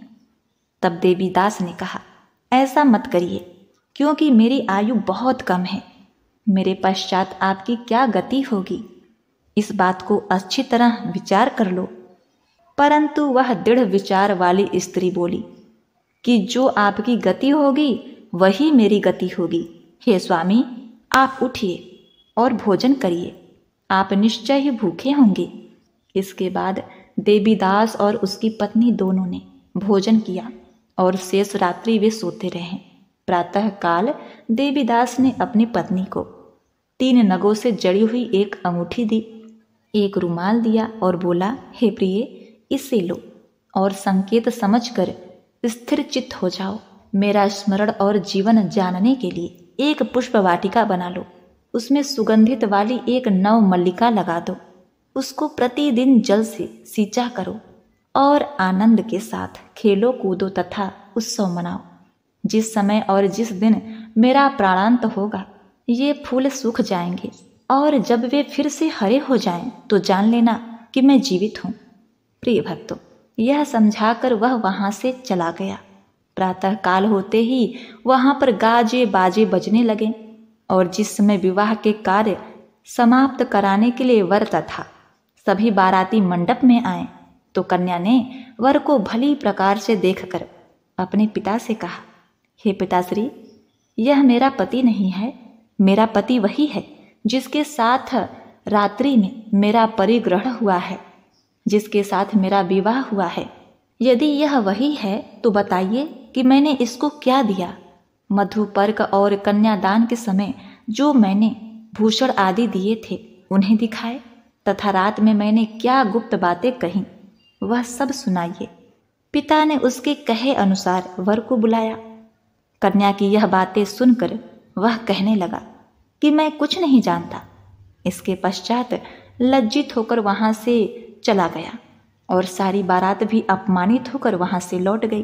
तब देवीदास ने कहा, ऐसा मत करिए, क्योंकि मेरी आयु बहुत कम है। मेरे पश्चात आपकी क्या गति होगी, इस बात को अच्छी तरह विचार कर लो। परंतु वह दृढ़ विचार वाली स्त्री बोली कि जो आपकी गति होगी वही मेरी गति होगी। हे स्वामी, आप उठिए और भोजन करिए, आप निश्चय ही भूखे होंगे। इसके बाद देवीदास और उसकी पत्नी दोनों ने भोजन किया और शेष रात्रि वे सोते रहे। प्रातः काल देवीदास ने अपनी पत्नी को 3 नगों से जड़ी हुई एक अंगूठी दी, एक रुमाल दिया और बोला, हे प्रिय, इसे लो और संकेत समझकर स्थिर चित्त हो जाओ। मेरा स्मरण और जीवन जानने के लिए एक पुष्प वाटिका बना लो। उसमें सुगंधित वाली एक नव मल्लिका लगा दो। उसको प्रतिदिन जल से सींचा करो और आनंद के साथ खेलो कूदो तथा उत्सव मनाओ। जिस समय और जिस दिन मेरा प्राणांत होगा, ये फूल सूख जाएंगे और जब वे फिर से हरे हो जाएं, तो जान लेना कि मैं जीवित हूँ। प्रिय भक्तों, यह समझाकर वह वहाँ से चला गया। प्रातः काल होते ही वहाँ पर गाजे बाजे बजने लगे और जिस समय विवाह के कार्य समाप्त कराने के लिए वर तथा सभी बाराती मंडप में आए, तो कन्या ने वर को भली प्रकार से देखकर अपने पिता से कहा, हे पिताश्री, यह मेरा पति नहीं है। मेरा पति वही है जिसके साथ रात्रि में मेरा परिग्रहण हुआ है, जिसके साथ मेरा विवाह हुआ है। यदि यह वही है तो बताइए कि मैंने इसको क्या दिया। मधुपर्क और कन्यादान के समय जो मैंने भूषण आदि दिए थे उन्हें दिखाए, तथा रात में मैंने क्या गुप्त बातें कहीं वह सब सुनाइए। पिता ने उसके कहे अनुसार वर को बुलाया। कन्या की यह बातें सुनकर वह कहने लगा कि मैं कुछ नहीं जानता। इसके पश्चात लज्जित होकर वहां से चला गया और सारी बारात भी अपमानित होकर वहां से लौट गई।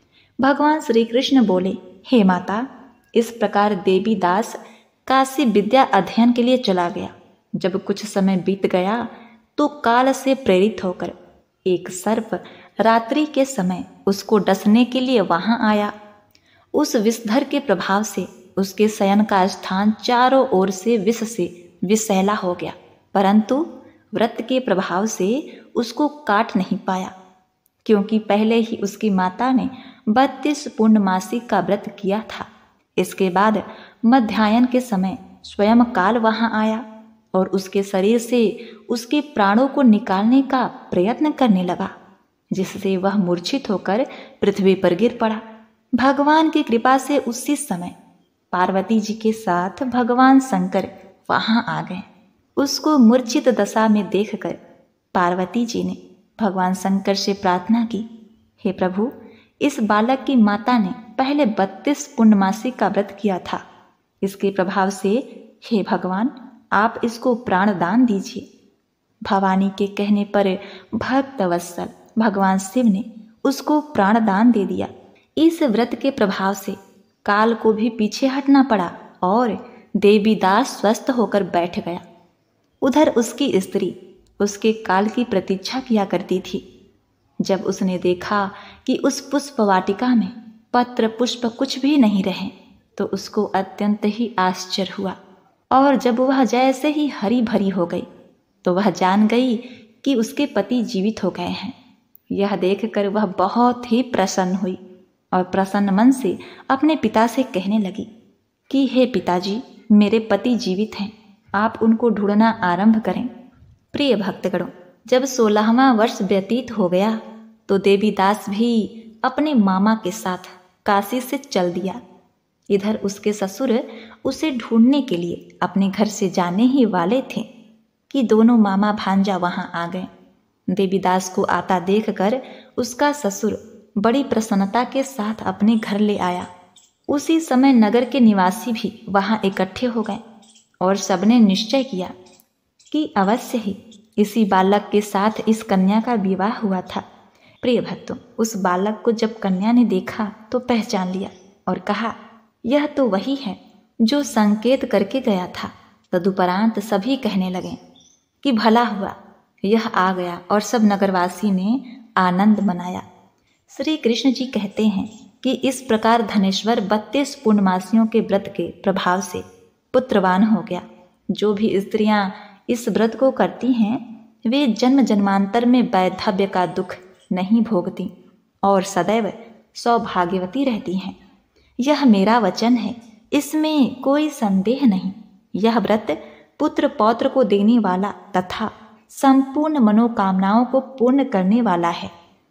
भगवान श्री कृष्ण बोले, हे माता, इस प्रकार देवी दास काशी विद्या अध्ययन के लिए चला गया। जब कुछ समय बीत गया तो काल से प्रेरित होकर एक सर्प रात्रि के समय उसको डसने के लिए वहां आया। उस विषधर के प्रभाव से उसके शयन का स्थान चारों ओर से विष से विषैला हो गया, परंतु व्रत के प्रभाव से उसको काट नहीं पाया, क्योंकि पहले ही उसकी माता ने 32 पूर्णमासी का व्रत किया था। इसके बाद मध्याह्न के समय स्वयं काल वहां आया और उसके शरीर से उसके प्राणों को निकालने का प्रयत्न करने लगा, जिससे वह मूर्छित होकर पृथ्वी पर गिर पड़ा। भगवान की कृपा से उसी समय पार्वती जी के साथ भगवान शंकर वहां आ गए। उसको मूर्छित दशा में देखकर पार्वती जी ने भगवान शंकर से प्रार्थना की, हे प्रभु, इस बालक की माता ने पहले 32 पूर्णमासी का व्रत किया था। इसके प्रभाव से हे भगवान, आप इसको प्राण दान दीजिए। भवानी के कहने पर भक्त वत्सल भगवान शिव ने उसको प्राण दान दे दिया। इस व्रत के प्रभाव से काल को भी पीछे हटना पड़ा और देवीदास स्वस्थ होकर बैठ गया। उधर उसकी स्त्री उसके काल की प्रतीक्षा किया करती थी। जब उसने देखा कि उस पुष्प वाटिका में पत्र पुष्प कुछ भी नहीं रहे, तो उसको अत्यंत ही आश्चर्य हुआ और जब वह जैसे ही हरी भरी हो गई, तो वह जान गई कि उसके पति जीवित हो गए हैं। यह देखकर वह बहुत ही प्रसन्न हुई और प्रसन्न मन से अपने पिता से कहने लगी कि हे पिताजी, मेरे पति जीवित हैं, आप उनको ढूंढना आरंभ करें। प्रिय भक्तगणों, जब 16वां वर्ष व्यतीत हो गया तो देवीदास भी अपने मामा के साथ काशी से चल दिया। इधर उसके ससुर उसे ढूंढने के लिए अपने घर से जाने ही वाले थे कि दोनों मामा भांजा वहां आ गए। देवीदास को आता देखकर उसका ससुर बड़ी प्रसन्नता के साथ अपने घर ले आया। उसी समय नगर के निवासी भी वहां इकट्ठे हो गए और सबने निश्चय किया कि अवश्य ही इसी बालक के साथ इस कन्या का विवाह हुआ था। प्रिय भक्तों, उस बालक को जब कन्या ने देखा तो पहचान लिया और कहा, यह तो वही है जो संकेत करके गया था। तदुपरांत सभी कहने लगे कि भला हुआ, यह आ गया, और सब नगरवासी ने आनंद मनाया। श्री कृष्ण जी कहते हैं कि इस प्रकार धनेश्वर 32 पूर्णमासियों के व्रत के प्रभाव से पुत्रवान हो गया। जो भी स्त्रियां इस व्रत को करती हैं, वे जन्म जन्मांतर में वैधव्य का दुख नहीं भोगती और सदैव सौभाग्यवती रहती हैं। यह मेरा वचन है, इसमें कोई संदेह नहीं। यह व्रत पुत्र पौत्र को देने वाला तथा संपूर्ण मनोकामनाओं को पूर्ण करने वाला है।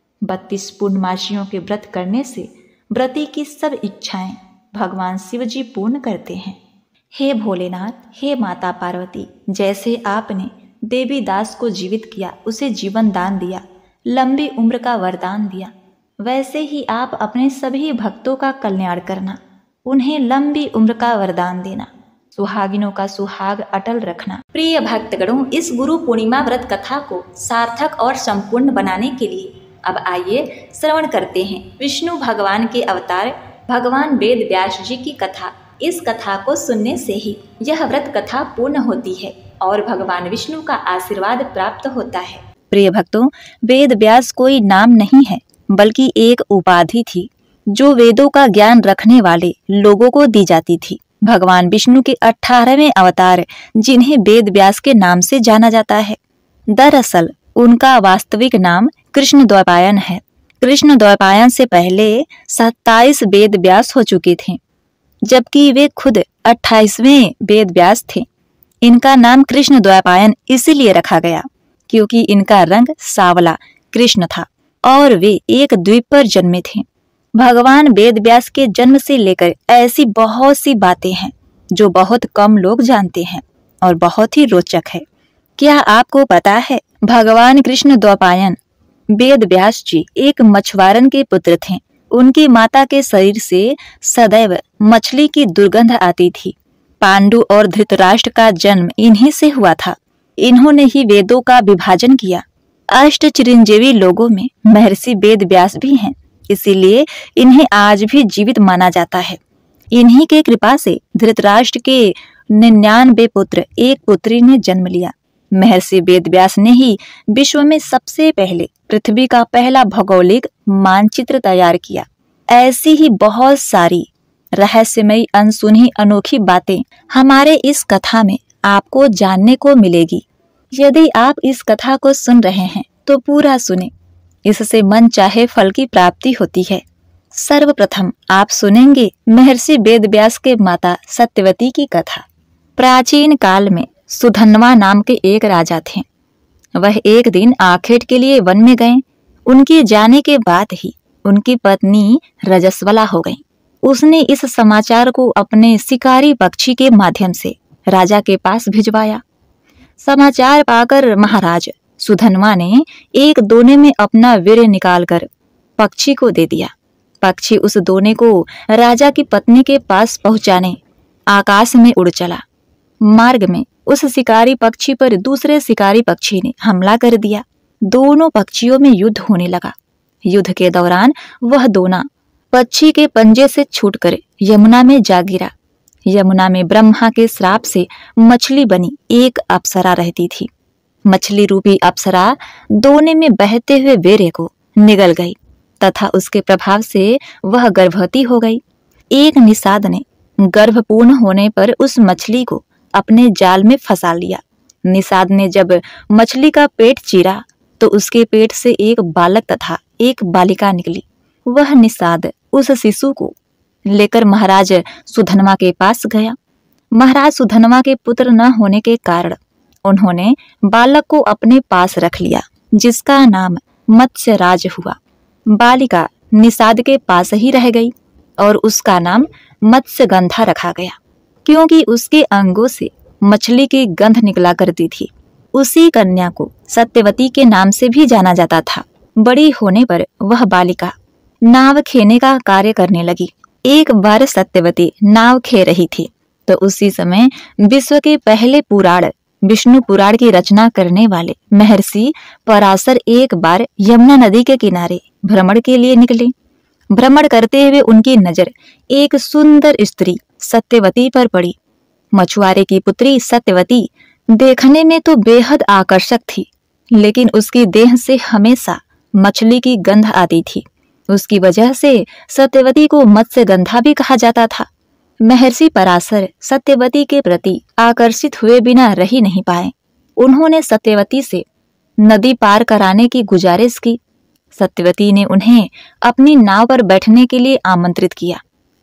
32 पूर्णमासियों के व्रत करने से व्रती की सब इच्छाएं भगवान शिव जी पूर्ण करते हैं। हे भोलेनाथ, हे माता पार्वती, जैसे आपने देवी दास को जीवित किया, उसे जीवन दान दिया, लंबी उम्र का वरदान दिया, वैसे ही आप अपने सभी भक्तों का कल्याण करना, उन्हें लंबी उम्र का वरदान देना, सुहागिनों का सुहाग अटल रखना। प्रिय भक्तगणों, इस गुरु पूर्णिमा व्रत कथा को सार्थक और संपूर्ण बनाने के लिए अब आइए श्रवण करते हैं विष्णु भगवान के अवतार भगवान वेद व्यास जी की कथा। इस कथा को सुनने से ही यह व्रत कथा पूर्ण होती है और भगवान विष्णु का आशीर्वाद प्राप्त होता है। प्रिय भक्तों, वेद व्यास कोई नाम नहीं है बल्कि एक उपाधि थी जो वेदों का ज्ञान रखने वाले लोगों को दी जाती थी। भगवान विष्णु के 18वें अवतार जिन्हें वेद व्यास के नाम से जाना जाता है, दरअसल उनका वास्तविक नाम कृष्ण द्वैपायन है। कृष्ण द्वैपायन से पहले 27 वेद व्यास हो चुके थे, जबकि वे खुद 28वें वेद व्यास थे। इनका नाम कृष्ण द्वैपायन इसीलिए रखा गया क्योंकि इनका रंग सावला कृष्ण था और वे एक द्वीप पर जन्मे थे। भगवान वेद व्यास के जन्म से लेकर ऐसी बहुत सी बातें हैं जो बहुत कम लोग जानते हैं और बहुत ही रोचक है। क्या आपको पता है, भगवान कृष्ण द्वैपायन वेद व्यास जी एक मछुआरन के पुत्र थे। उनकी माता के शरीर से सदैव मछली की दुर्गंध आती थी। पांडु और धृतराष्ट्र का जन्म इन्हीं से हुआ था। इन्होंने ही वेदों का विभाजन किया। अष्ट चिरंजीवी लोगों में महर्षि वेद व्यास भी हैं, इसीलिए इन्हें आज भी जीवित माना जाता है। इन्हीं के कृपा से धृतराष्ट्र के 99 पुत्र एक पुत्री ने जन्म लिया। महर्षि वेद व्यास ने ही विश्व में सबसे पहले पृथ्वी का पहला भौगोलिक मानचित्र तैयार किया। ऐसी ही बहुत सारी रहस्यमयी अनसुनी अनोखी बातें हमारे इस कथा में आपको जानने को मिलेगी। यदि आप इस कथा को सुन रहे हैं तो पूरा सुने, इससे मन चाहे फल की प्राप्ति होती है। सर्वप्रथम आप सुनेंगे महर्षि वेद व्यास के माता सत्यवती की कथा। प्राचीन काल में सुधन्वा नाम के एक राजा थे। वह एक दिन आखेट के लिए वन में गए। उनके जाने के बाद ही उनकी पत्नी रजस्वला हो गई। उसने इस समाचार को अपने शिकारी पक्षी के माध्यम से राजा के पास भिजवाया। समाचार पाकर महाराज सुधन्वा ने एक दोने में अपना वीर्य निकालकर पक्षी को दे दिया। पक्षी उस दोने को राजा की पत्नी के पास पहुंचाने आकाश में उड़ चला। मार्ग में उस शिकारी पक्षी पर दूसरे शिकारी पक्षी ने हमला कर दिया। दोनों पक्षियों में युद्ध होने लगा। युद्ध के दौरान वह दोना पक्षी के पंजे से छूटकर यमुना में जा गिरा। यमुना में ब्रह्मा के श्राप से मछली बनी एक अप्सरा रहती थी। मछली रूपी अप्सरा दोने में बहते हुए वीर्य को निगल गई तथा उसके प्रभाव से वह गर्भवती हो गई। एक निषाद ने गर्भपूर्ण होने पर उस मछली को अपने जाल में फंसा लिया। निषाद ने जब मछली का पेट चीरा तो उसके पेट से एक बालक तथा एक बालिका निकली। वह निषाद उस शिशु को लेकर महाराज सुधन्वा के पास गया। महाराज सुधन्वा के पुत्र न होने के कारण उन्होंने बालक को अपने पास रख लिया, जिसका नाम मत्स्यराज हुआ। बालिका निषाद के पास ही रह गई और उसका नाम मत्स्यगंधा रखा गया, क्योंकि उसके अंगों से मछली की गंध निकला करती थी। उसी कन्या को सत्यवती के नाम से भी जाना जाता था। बड़ी होने पर वह बालिका नाव खेने का कार्य करने लगी। एक बार सत्यवती नाव खे रही थी तो उसी समय विश्व के पहले पुराण विष्णु पुराण की रचना करने वाले महर्षि पराशर एक बार यमुना नदी के किनारे भ्रमण के लिए निकले। भ्रमण करते हुए उनकी नजर एक सुंदर स्त्री सत्यवती पर पड़ी। मछुआरे की पुत्री सत्यवती देखने में तो बेहद आकर्षक थी, लेकिन उसकी देह से हमेशा मछली की गंध आती थी। उसकी वजह से सत्यवती को मत्स्यगंधा भी कहा जाता था। महर्षि पराशर सत्यवती के प्रति आकर्षित हुए बिना रह ही नहीं पाए। उन्होंने सत्यवती से नदी पार कराने की गुजारिश की। सत्यवती ने उन्हें अपनी नाव पर बैठने के लिए आमंत्रित किया।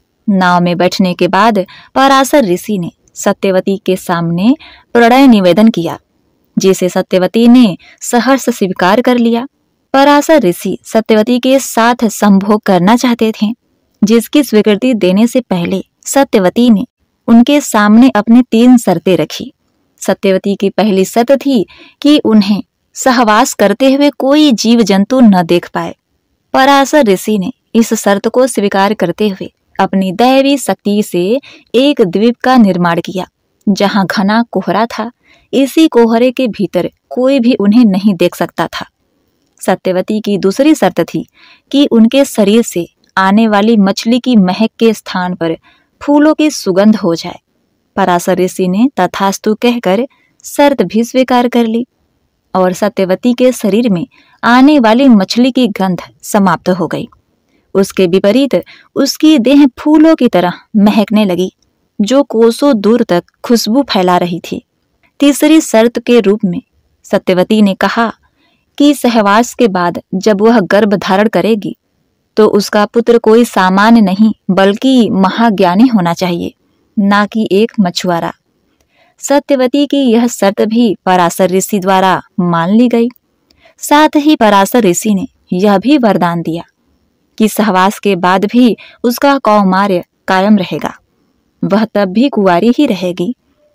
नाव में बैठने के बाद पराशर ऋषि ने सत्यवती के सामने प्रणय निवेदन किया, जिसे सत्यवती ने सहर्ष स्वीकार कर लिया। पराशर ऋषि सत्यवती के साथ संभोग करना चाहते थे, जिसकी स्वीकृति देने से पहले सत्यवती ने उनके सामने अपनी 3 शर्तें रखी। सत्यवती की पहली शर्त थी कि उन्हें सहवास करते हुए कोई जीव जंतु न देख पाए। पराशर ऋषि ने इस शर्त को स्वीकार करते हुए अपनी दैवी शक्ति से एक द्वीप का निर्माण किया जहां घना कोहरा था। इसी कोहरे के भीतर कोई भी उन्हें नहीं देख सकता था। सत्यवती की दूसरी शर्त थी कि उनके शरीर से आने वाली मछली की महक के स्थान पर फूलों की सुगंध हो जाए। पराशर ऋषि ने तथास्तु कहकर शर्त भी स्वीकार कर ली और सत्यवती के शरीर में आने वाली मछली की गंध समाप्त हो गई। उसके विपरीत उसकी देह फूलों की तरह महकने लगी, जो कोसों दूर तक खुशबू फैला रही थी। तीसरी शर्त के रूप में सत्यवती ने कहा कि सहवास के बाद जब वह गर्भ धारण करेगी तो उसका पुत्र कोई सामान्य नहीं बल्कि महाज्ञानी होना चाहिए, ना कि एक मछुआरा। सत्यवती की यह शर्त भी पराशर ऋषि द्वारा मान ली गई। साथ ही पराशर ऋषि ने यह भी वरदान दिया कि सहवास के बाद भी उसका कौमार्य कायम रहेगा, वह तब भी कुंवारी ही रहेगी।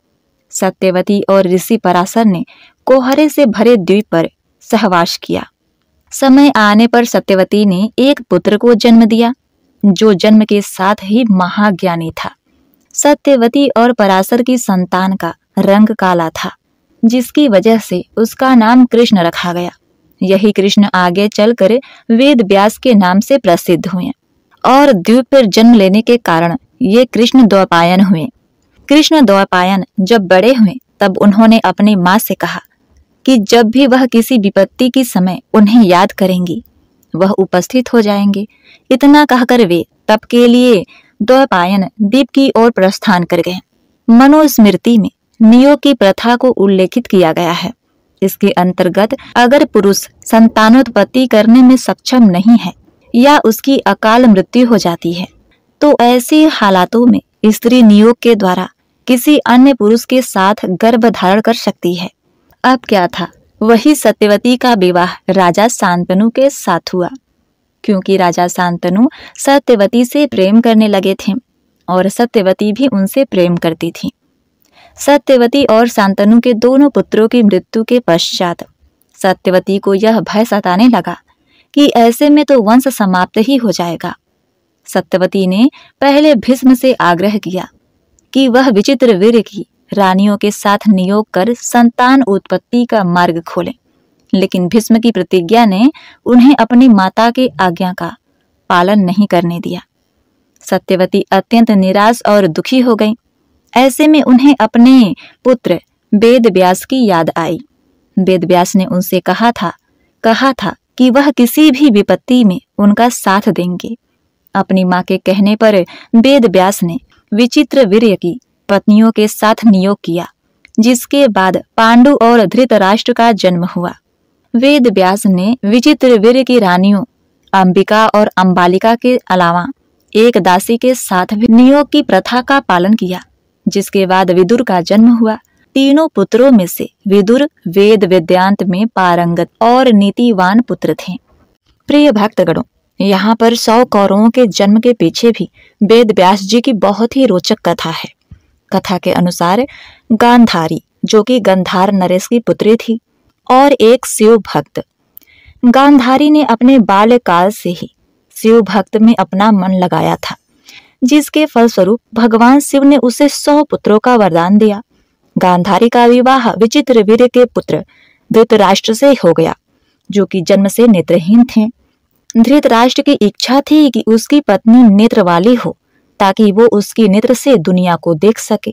सत्यवती और ऋषि पराशर ने कोहरे से भरे द्वीप पर सहवास किया। समय आने पर सत्यवती ने एक पुत्र को जन्म दिया, जो जन्म के साथ ही महाज्ञानी था। सत्यवती और पराशर की संतान का रंग काला था, जिसकी वजह से उसका नाम कृष्ण रखा गया। यही कृष्ण आगे चलकर वेद व्यास के नाम से प्रसिद्ध हुए और द्वीप पर जन्म लेने के कारण ये कृष्ण द्वैपायन हुए। कृष्ण द्वैपायन जब बड़े हुए तब उन्होंने अपनी माँ से कहा कि जब भी वह किसी विपत्ति के समय उन्हें याद करेंगी, वह उपस्थित हो जाएंगे। इतना कहकर वे तप के लिए द्वैपायन द्वीप की ओर प्रस्थान कर गए। मनुस्मृति में नियोग की प्रथा को उल्लेखित किया गया है। इसके अंतर्गत अगर पुरुष संतानोत्पत्ति करने में सक्षम नहीं है या उसकी अकाल मृत्यु हो जाती है, तो ऐसे हालातों में स्त्री नियोग के द्वारा किसी अन्य पुरुष के साथ गर्भ धारण कर सकती है। अब क्या था, वही सत्यवती का विवाह राजा शांतनु के साथ हुआ, क्योंकि राजा शांतनु सत्यवती से प्रेम करने लगे थे और सत्यवती भी उनसे प्रेम करती थी। सत्यवती और शांतनु के दोनों पुत्रों की मृत्यु के पश्चात सत्यवती को यह भय सताने लगा कि ऐसे में तो वंश समाप्त ही हो जाएगा। सत्यवती ने पहले भीष्म से आग्रह किया कि वह विचित्र वीर्य की रानियों के साथ नियोग कर संतान उत्पत्ति का मार्ग खोलें, लेकिन भीष्म की प्रतिज्ञा ने उन्हें अपनी माता के आज्ञा का पालन नहीं करने दिया। सत्यवती अत्यंत निराश और दुखी हो गई। ऐसे में उन्हें अपने पुत्र वेद व्यास की याद आई। वेद व्यास ने उनसे कहा था कि वह किसी भी विपत्ति में उनका साथ देंगे। अपनी माँ के कहने पर वेद व्यास ने विचित्र वीर्य की पत्नियों के साथ नियोग किया, जिसके बाद पांडु और धृतराष्ट्र का जन्म हुआ। वेद व्यास ने विचित्र वीर्य की रानियों अंबिका और अंबालिका के अलावा एक दासी के साथ भी नियोग की प्रथा का पालन किया, जिसके बाद विदुर का जन्म हुआ। तीनों पुत्रों में से विदुर वेद वेदांत में पारंगत और नीतिवान पुत्र थे। प्रिय भक्तगणों, यहाँ पर 100 कौरवों के जन्म के पीछे भी वेद व्यास जी की बहुत ही रोचक कथा है। कथा के अनुसार गांधारी, जो कि गंधार नरेश की पुत्री थी, और एक शिव भक्त। गांधारी ने अपने बाल्यकाल से ही शिव भक्त में अपना मन लगाया था, जिसके फलस्वरूप भगवान शिव ने उसे 100 पुत्रों का वरदान दिया। गांधारी का विवाह विचित्र वीर्य के पुत्र धृतराष्ट्र से हो गया, जो कि जन्म से नेत्रहीन थे। धृतराष्ट्र की इच्छा थी कि उसकी पत्नी नेत्र वाली हो, ताकि वो उसकी नेत्र से दुनिया को देख सके,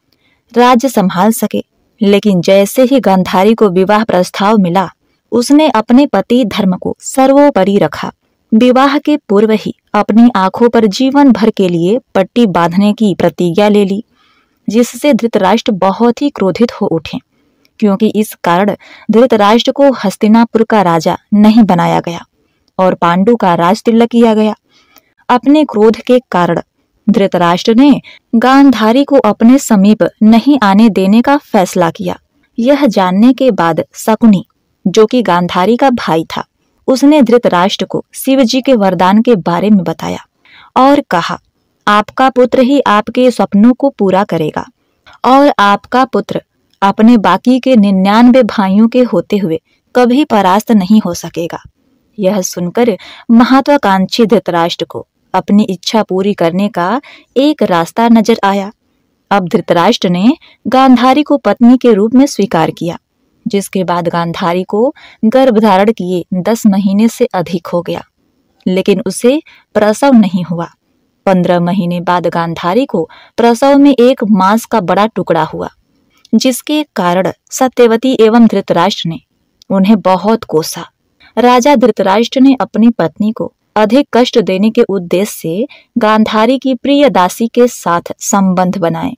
राज्य संभाल सके। लेकिन जैसे ही गांधारी को विवाह प्रस्ताव मिला, उसने अपने पति धर्म को सर्वोपरि रखा। विवाह के पूर्व ही अपनी आंखों पर जीवन भर के लिए पट्टी बांधने की प्रतिज्ञा ले ली, जिससे धृतराष्ट्र बहुत ही क्रोधित हो उठे, क्योंकि इस कारण धृतराष्ट्र को हस्तिनापुर का राजा नहीं बनाया गया और पांडु का राज तिलक किया गया। अपने क्रोध के कारण धृतराष्ट्र ने गांधारी को अपने समीप नहीं आने देने का फैसला किया। यह जानने के बाद शकुनी, जो कि गांधारी का भाई था, उसने धृतराष्ट्र को शिव जी के वरदान के बारे में बताया और कहा, आपका पुत्र ही आपके स्वप्नों को पूरा करेगा और आपका पुत्र अपने बाकी के 99 भाइयों के होते हुए कभी परास्त नहीं हो सकेगा। यह सुनकर महत्वाकांक्षी धृतराष्ट्र को अपनी इच्छा पूरी करने का एक रास्ता नजर आया। अब धृतराष्ट्र ने गांधारी को पत्नी के रूप में स्वीकार किया, जिसके बाद गांधारी को गर्भधारण किए 10 महीने से अधिक हो गया, लेकिन उसे प्रसव नहीं हुआ। 15 महीने बाद गांधारी को प्रसव में एक मांस का बड़ा टुकड़ा हुआ, जिसके कारण सत्यवती एवं धृतराष्ट्र ने उन्हें बहुत कोसा। राजा धृतराष्ट्र ने अपनी पत्नी को अधिक कष्ट देने के उद्देश्य से गांधारी की प्रिय दासी के साथ संबंध बनाए।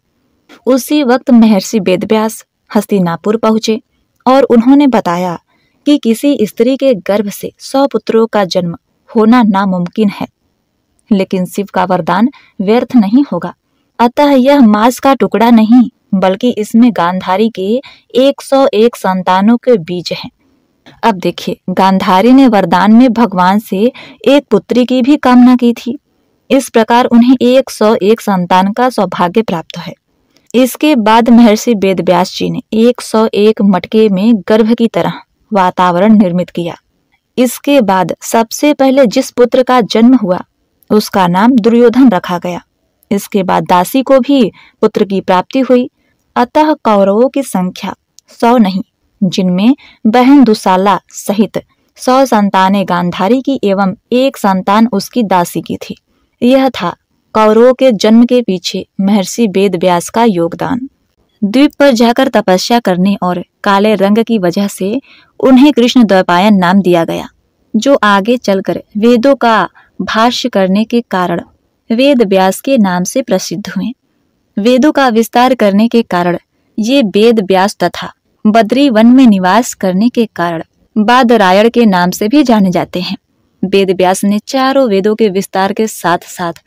उसी वक्त महर्षि वेदव्यास हस्तिनापुर पहुंचे और उन्होंने बताया कि किसी स्त्री के गर्भ से 100 पुत्रों का जन्म होना नामुमकिन है, लेकिन शिव का वरदान व्यर्थ नहीं होगा। अतः यह मांस का टुकड़ा नहीं, बल्कि इसमें गांधारी के 101 संतानों के बीज हैं। अब देखिए, गांधारी ने वरदान में भगवान से एक पुत्री की भी कामना की थी। इस प्रकार उन्हें 101 संतान का सौभाग्य प्राप्त है। इसके बाद महर्षि वेदव्यास जी ने 101 मटके में गर्भ की तरह वातावरण निर्मित किया। इसके बाद सबसे पहले जिस पुत्र का जन्म हुआ उसका नाम दुर्योधन रखा गया। इसके बाद दासी को भी पुत्र की प्राप्ति हुई। अतः कौरवों की संख्या 100 नहीं, जिनमें बहन दुशाला सहित 100 संतानें गांधारी की एवं 1 संतान उसकी दासी की थी। यह था कौरवों के जन्म के पीछे महर्षि वेदव्यास का योगदान। द्वीप पर जाकर तपस्या करने और काले रंग की वजह से उन्हें कृष्ण द्वैपायन नाम दिया गया, जो आगे चलकर वेदों का भाष्य करने के कारण वेद व्यास के नाम से प्रसिद्ध हुए। वेदों का विस्तार करने के कारण ये वेद व्यास तथा बद्री वन में निवास करने के कारण बादरायण के नाम से भी जाने जाते हैं। वेद व्यास ने चारों वेदों के विस्तार के साथ साथ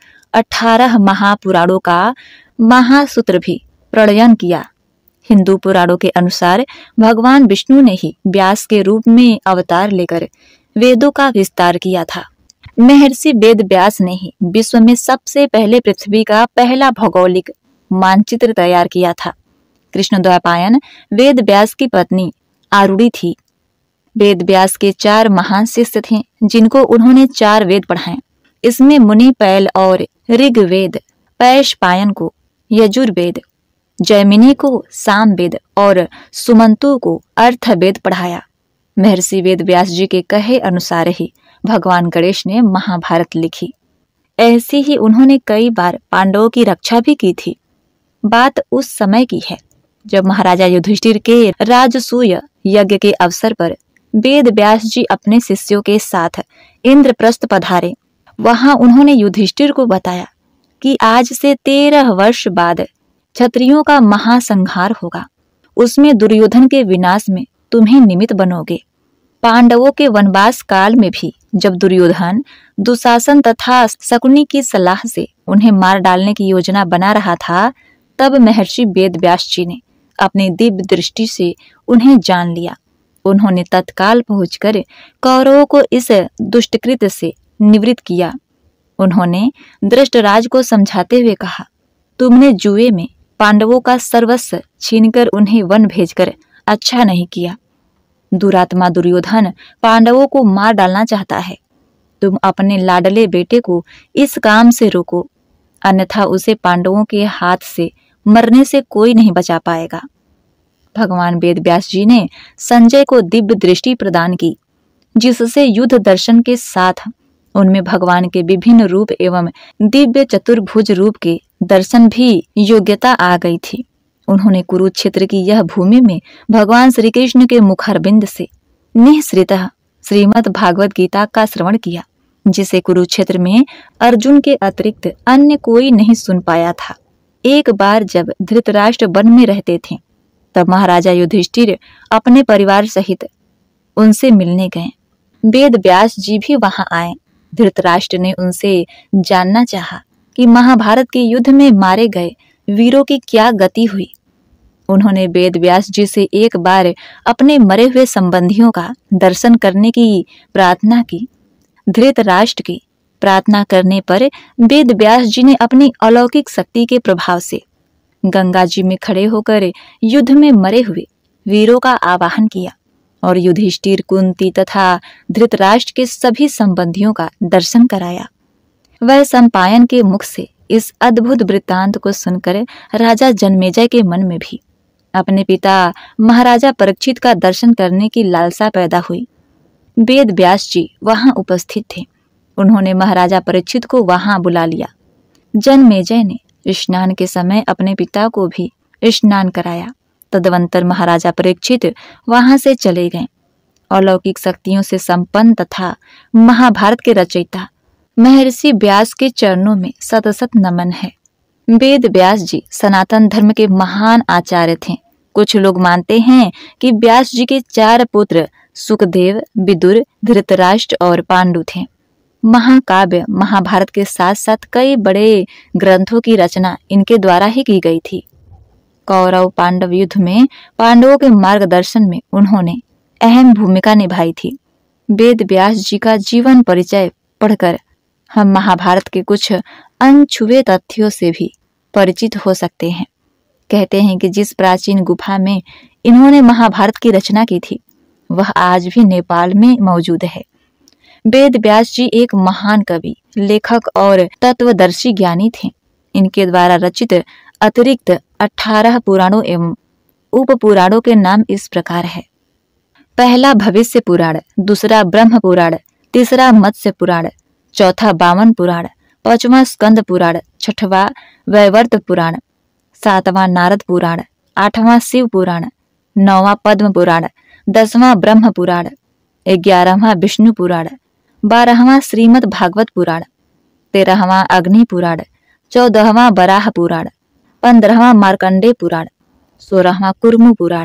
18 महापुराणों का महासूत्र भी प्रणयन किया। हिंदू पुराणों के अनुसार भगवान विष्णु ने ही व्यास के रूप में अवतार लेकर वेदों का विस्तार किया था। महर्षि वेद व्यास ने ही विश्व में सबसे पहले पृथ्वी का पहला भौगोलिक मानचित्र तैयार किया था। कृष्ण द्वैपायन वेद व्यास की पत्नी आरूढ़ी थी। वेद व्यास के 4 महान शिष्य थे, जिनको उन्होंने 4 वेद पढ़ाए। इसमें मुनि पैल और ऋग्वेद, पैशपायन को यजुर्वेद, जैमिनी को सामवेद और सुमंतु को अर्थवेद पढ़ाया। महर्षि वेद व्यास जी के कहे अनुसार ही भगवान गणेश ने महाभारत लिखी। ऐसे ही उन्होंने कई बार पांडवों की रक्षा भी की थी। बात उस समय की है जब महाराजा युधिष्ठिर के राजसूय यज्ञ के अवसर पर वेद व्यास जी अपने शिष्यों के साथ इंद्रप्रस्थ पधारे। वहां उन्होंने युधिष्ठिर को बताया कि आज से 13 वर्ष बाद क्षत्रियों का महासंहार होगा। उसमें दुर्योधन के विनाश में तुम्हें निमित्त बनोगे। पांडवों के वनवास काल में भी जब दुर्योधन दुशासन तथा शकुनी की सलाह से उन्हें मार डालने की योजना बना रहा था, तब महर्षि वेद व्यास जी ने अपनी दिव्य दृष्टि से उन्हें जान लिया। उन्होंने तत्काल पहुंचकर कौरवों को इस दुष्टकृत्य से निवृत्त किया। उन्होंने धृतराष्ट्र को समझाते हुए कहा, तुमने जुए में पांडवों का सर्वस्व छीनकर उन्हें वन भेजकर अच्छा नहीं किया। दुरात्मा दुर्योधन पांडवों को मार डालना चाहता है। तुम अपने लाडले बेटे को इस काम से रोको, अन्यथा उसे पांडवों के हाथ से मरने से कोई नहीं बचा पाएगा। भगवान वेद व्यास जी ने संजय को दिव्य दृष्टि प्रदान की, जिससे युद्ध दर्शन के साथ उनमें भगवान के विभिन्न रूप एवं दिव्य चतुर्भुज रूप के दर्शन भी योग्यता आ गई थी। उन्होंने कुरुक्षेत्र की यह भूमि में भगवान श्री कृष्ण के मुखारबिंद से निःसृतः श्रीमद् भागवत गीता का श्रवण किया, जिसे कुरुक्षेत्र में अर्जुन के अतिरिक्त अन्य कोई नहीं सुन पाया था। एक बार जब धृतराष्ट्र वन में रहते थे, तब महाराजा युधिष्ठिर अपने परिवार सहित उनसे मिलने गए। वेद व्यास जी भी वहां आए। धृतराष्ट्र ने उनसे जानना चाहा कि महाभारत के युद्ध में मारे गए वीरों की क्या गति हुई। उन्होंने वेद व्यास जी से एक बार अपने मरे हुए संबंधियों का दर्शन करने की प्रार्थना की। धृतराष्ट्र की प्रार्थना करने पर वेद व्यास जी ने अपनी अलौकिक शक्ति के प्रभाव से गंगा जी में खड़े होकर युद्ध में मरे हुए वीरों का आवाहन किया और युधिष्ठिर, कुंती तथा धृतराष्ट्र के सभी संबंधियों का दर्शन कराया। वह सम्पायन के मुख से इस अद्भुत वृत्तांत को सुनकर राजा जन्मेजय के मन में भी अपने पिता महाराजा परीक्षित का दर्शन करने की लालसा पैदा हुई। वेद व्यास जी वहां उपस्थित थे। उन्होंने महाराजा परीक्षित को वहां बुला लिया। जन्मेजय ने स्नान के समय अपने पिता को भी स्नान कराया। तदनंतर महाराजा परीक्षित वहां से चले गए। अलौकिक शक्तियों से संपन्न तथा महाभारत के रचयिता महर्षि व्यास के चरणों में शत शत नमन है। वेद व्यास जी सनातन धर्म के महान आचार्य थे। कुछ लोग मानते हैं कि व्यास जी के 4 पुत्र सुखदेव, विदुर, धृतराष्ट्र और पांडु थे। महाकाव्य महाभारत के साथ साथ कई बड़े ग्रंथों की रचना इनके द्वारा ही की गई थी। कौरव पांडव युद्ध में पांडवों के मार्गदर्शन में उन्होंने अहम भूमिका निभाई थी। वेद व्यास जी का जीवन परिचय पढ़कर हम महाभारत के कुछ अनछुए तथ्यों से भी परिचित हो सकते हैं। कहते हैं कि जिस प्राचीन गुफा में इन्होंने महाभारत की रचना की थी वह आज भी नेपाल में मौजूद है। वेद व्यास जी एक महान कवि, लेखक और तत्वदर्शी ज्ञानी थे। इनके द्वारा रचित अतिरिक्त 18 पुराणों एवं उप पुराणों के नाम इस प्रकार है। पहला भविष्य पुराण, दूसरा ब्रह्म पुराण, तीसरा मत्स्य पुराण, चौथा वामन पुराण, पांचवा स्कंद पुराण, छठवां वैवर्त पुराण, सातवां नारद पुराण, आठवां शिव पुराण, नौवां पद्म पुराण, 10वां ब्रह्म पुराण, 11वां विष्णु पुराण, 12वां श्रीमद् भागवत पुराण, 13वां अग्नि पुराण, 14वां वराह पुराण, 15वां मार्कंडेय पुराण, 16वां कुर्म पुराण,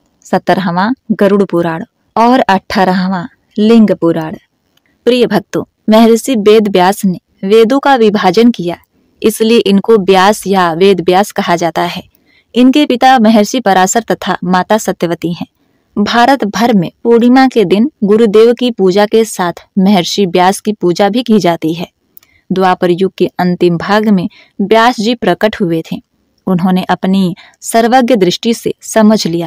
17वां गरुड़ पुराण और 18वां लिंग पुराण। प्रिय भक्तों, महर्षि वेद व्यास ने वेदों का विभाजन किया, इसलिए इनको व्यास या वेद व्यास कहा जाता है। इनके पिता महर्षि पराशर तथा माता सत्यवती हैं। भारत भर में पूर्णिमा के दिन गुरुदेव की पूजा के साथ महर्षि व्यास की पूजा भी की जाती है। द्वापर युग के अंतिम भाग में व्यास जी प्रकट हुए थे। उन्होंने अपनी सर्वज्ञ दृष्टि से समझ लिया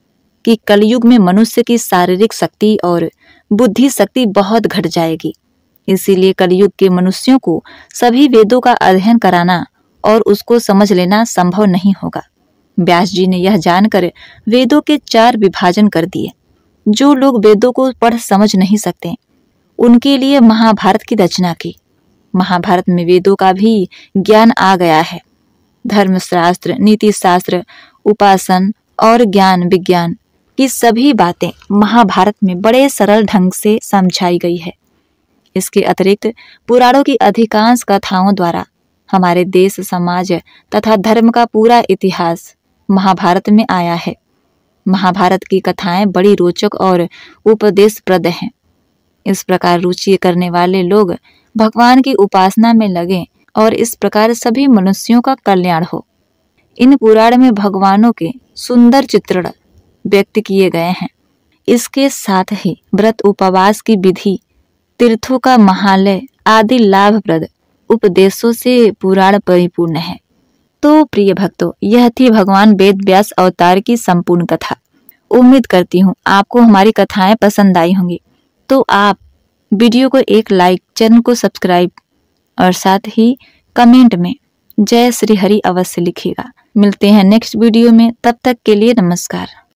कि कलयुग में मनुष्य की शारीरिक शक्ति और बुद्धि शक्ति बहुत घट जाएगी। इसीलिए कलयुग के मनुष्यों को सभी वेदों का अध्ययन कराना और उसको समझ लेना संभव नहीं होगा। व्यास जी ने यह जानकर वेदों के 4 विभाजन कर दिए। जो लोग वेदों को पढ़ समझ नहीं सकते उनके लिए महाभारत की रचना की। महाभारत में वेदों का भी ज्ञान आ गया है। धर्मशास्त्र, नीति शास्त्र, उपासन और ज्ञान विज्ञान की सभी बातें महाभारत में बड़े सरल ढंग से समझाई गई है। इसके अतिरिक्त पुराणों की अधिकांश कथाओं द्वारा हमारे देश, समाज तथा धर्म का पूरा इतिहास महाभारत में आया है। महाभारत की कथाएं बड़ी रोचक और उपदेशप्रद हैं। इस प्रकार रुचि करने वाले लोग भगवान की उपासना में लगें और इस प्रकार सभी मनुष्यों का कल्याण हो। इन पुराण में भगवानों के सुंदर चित्रण व्यक्त किए गए हैं। इसके साथ ही व्रत, उपवास की विधि, तीर्थों का महालय आदि लाभप्रद उपदेशों से पुराण परिपूर्ण है। तो प्रिय भक्तों, यह थी भगवान वेद व्यास अवतार की संपूर्ण कथा। उम्मीद करती हूँ आपको हमारी कथाएं पसंद आई होंगी। तो आप वीडियो को एक लाइक, चैनल को सब्सक्राइब और साथ ही कमेंट में जय श्री हरि अवश्य लिखिएगा। मिलते हैं नेक्स्ट वीडियो में, तब तक के लिए नमस्कार।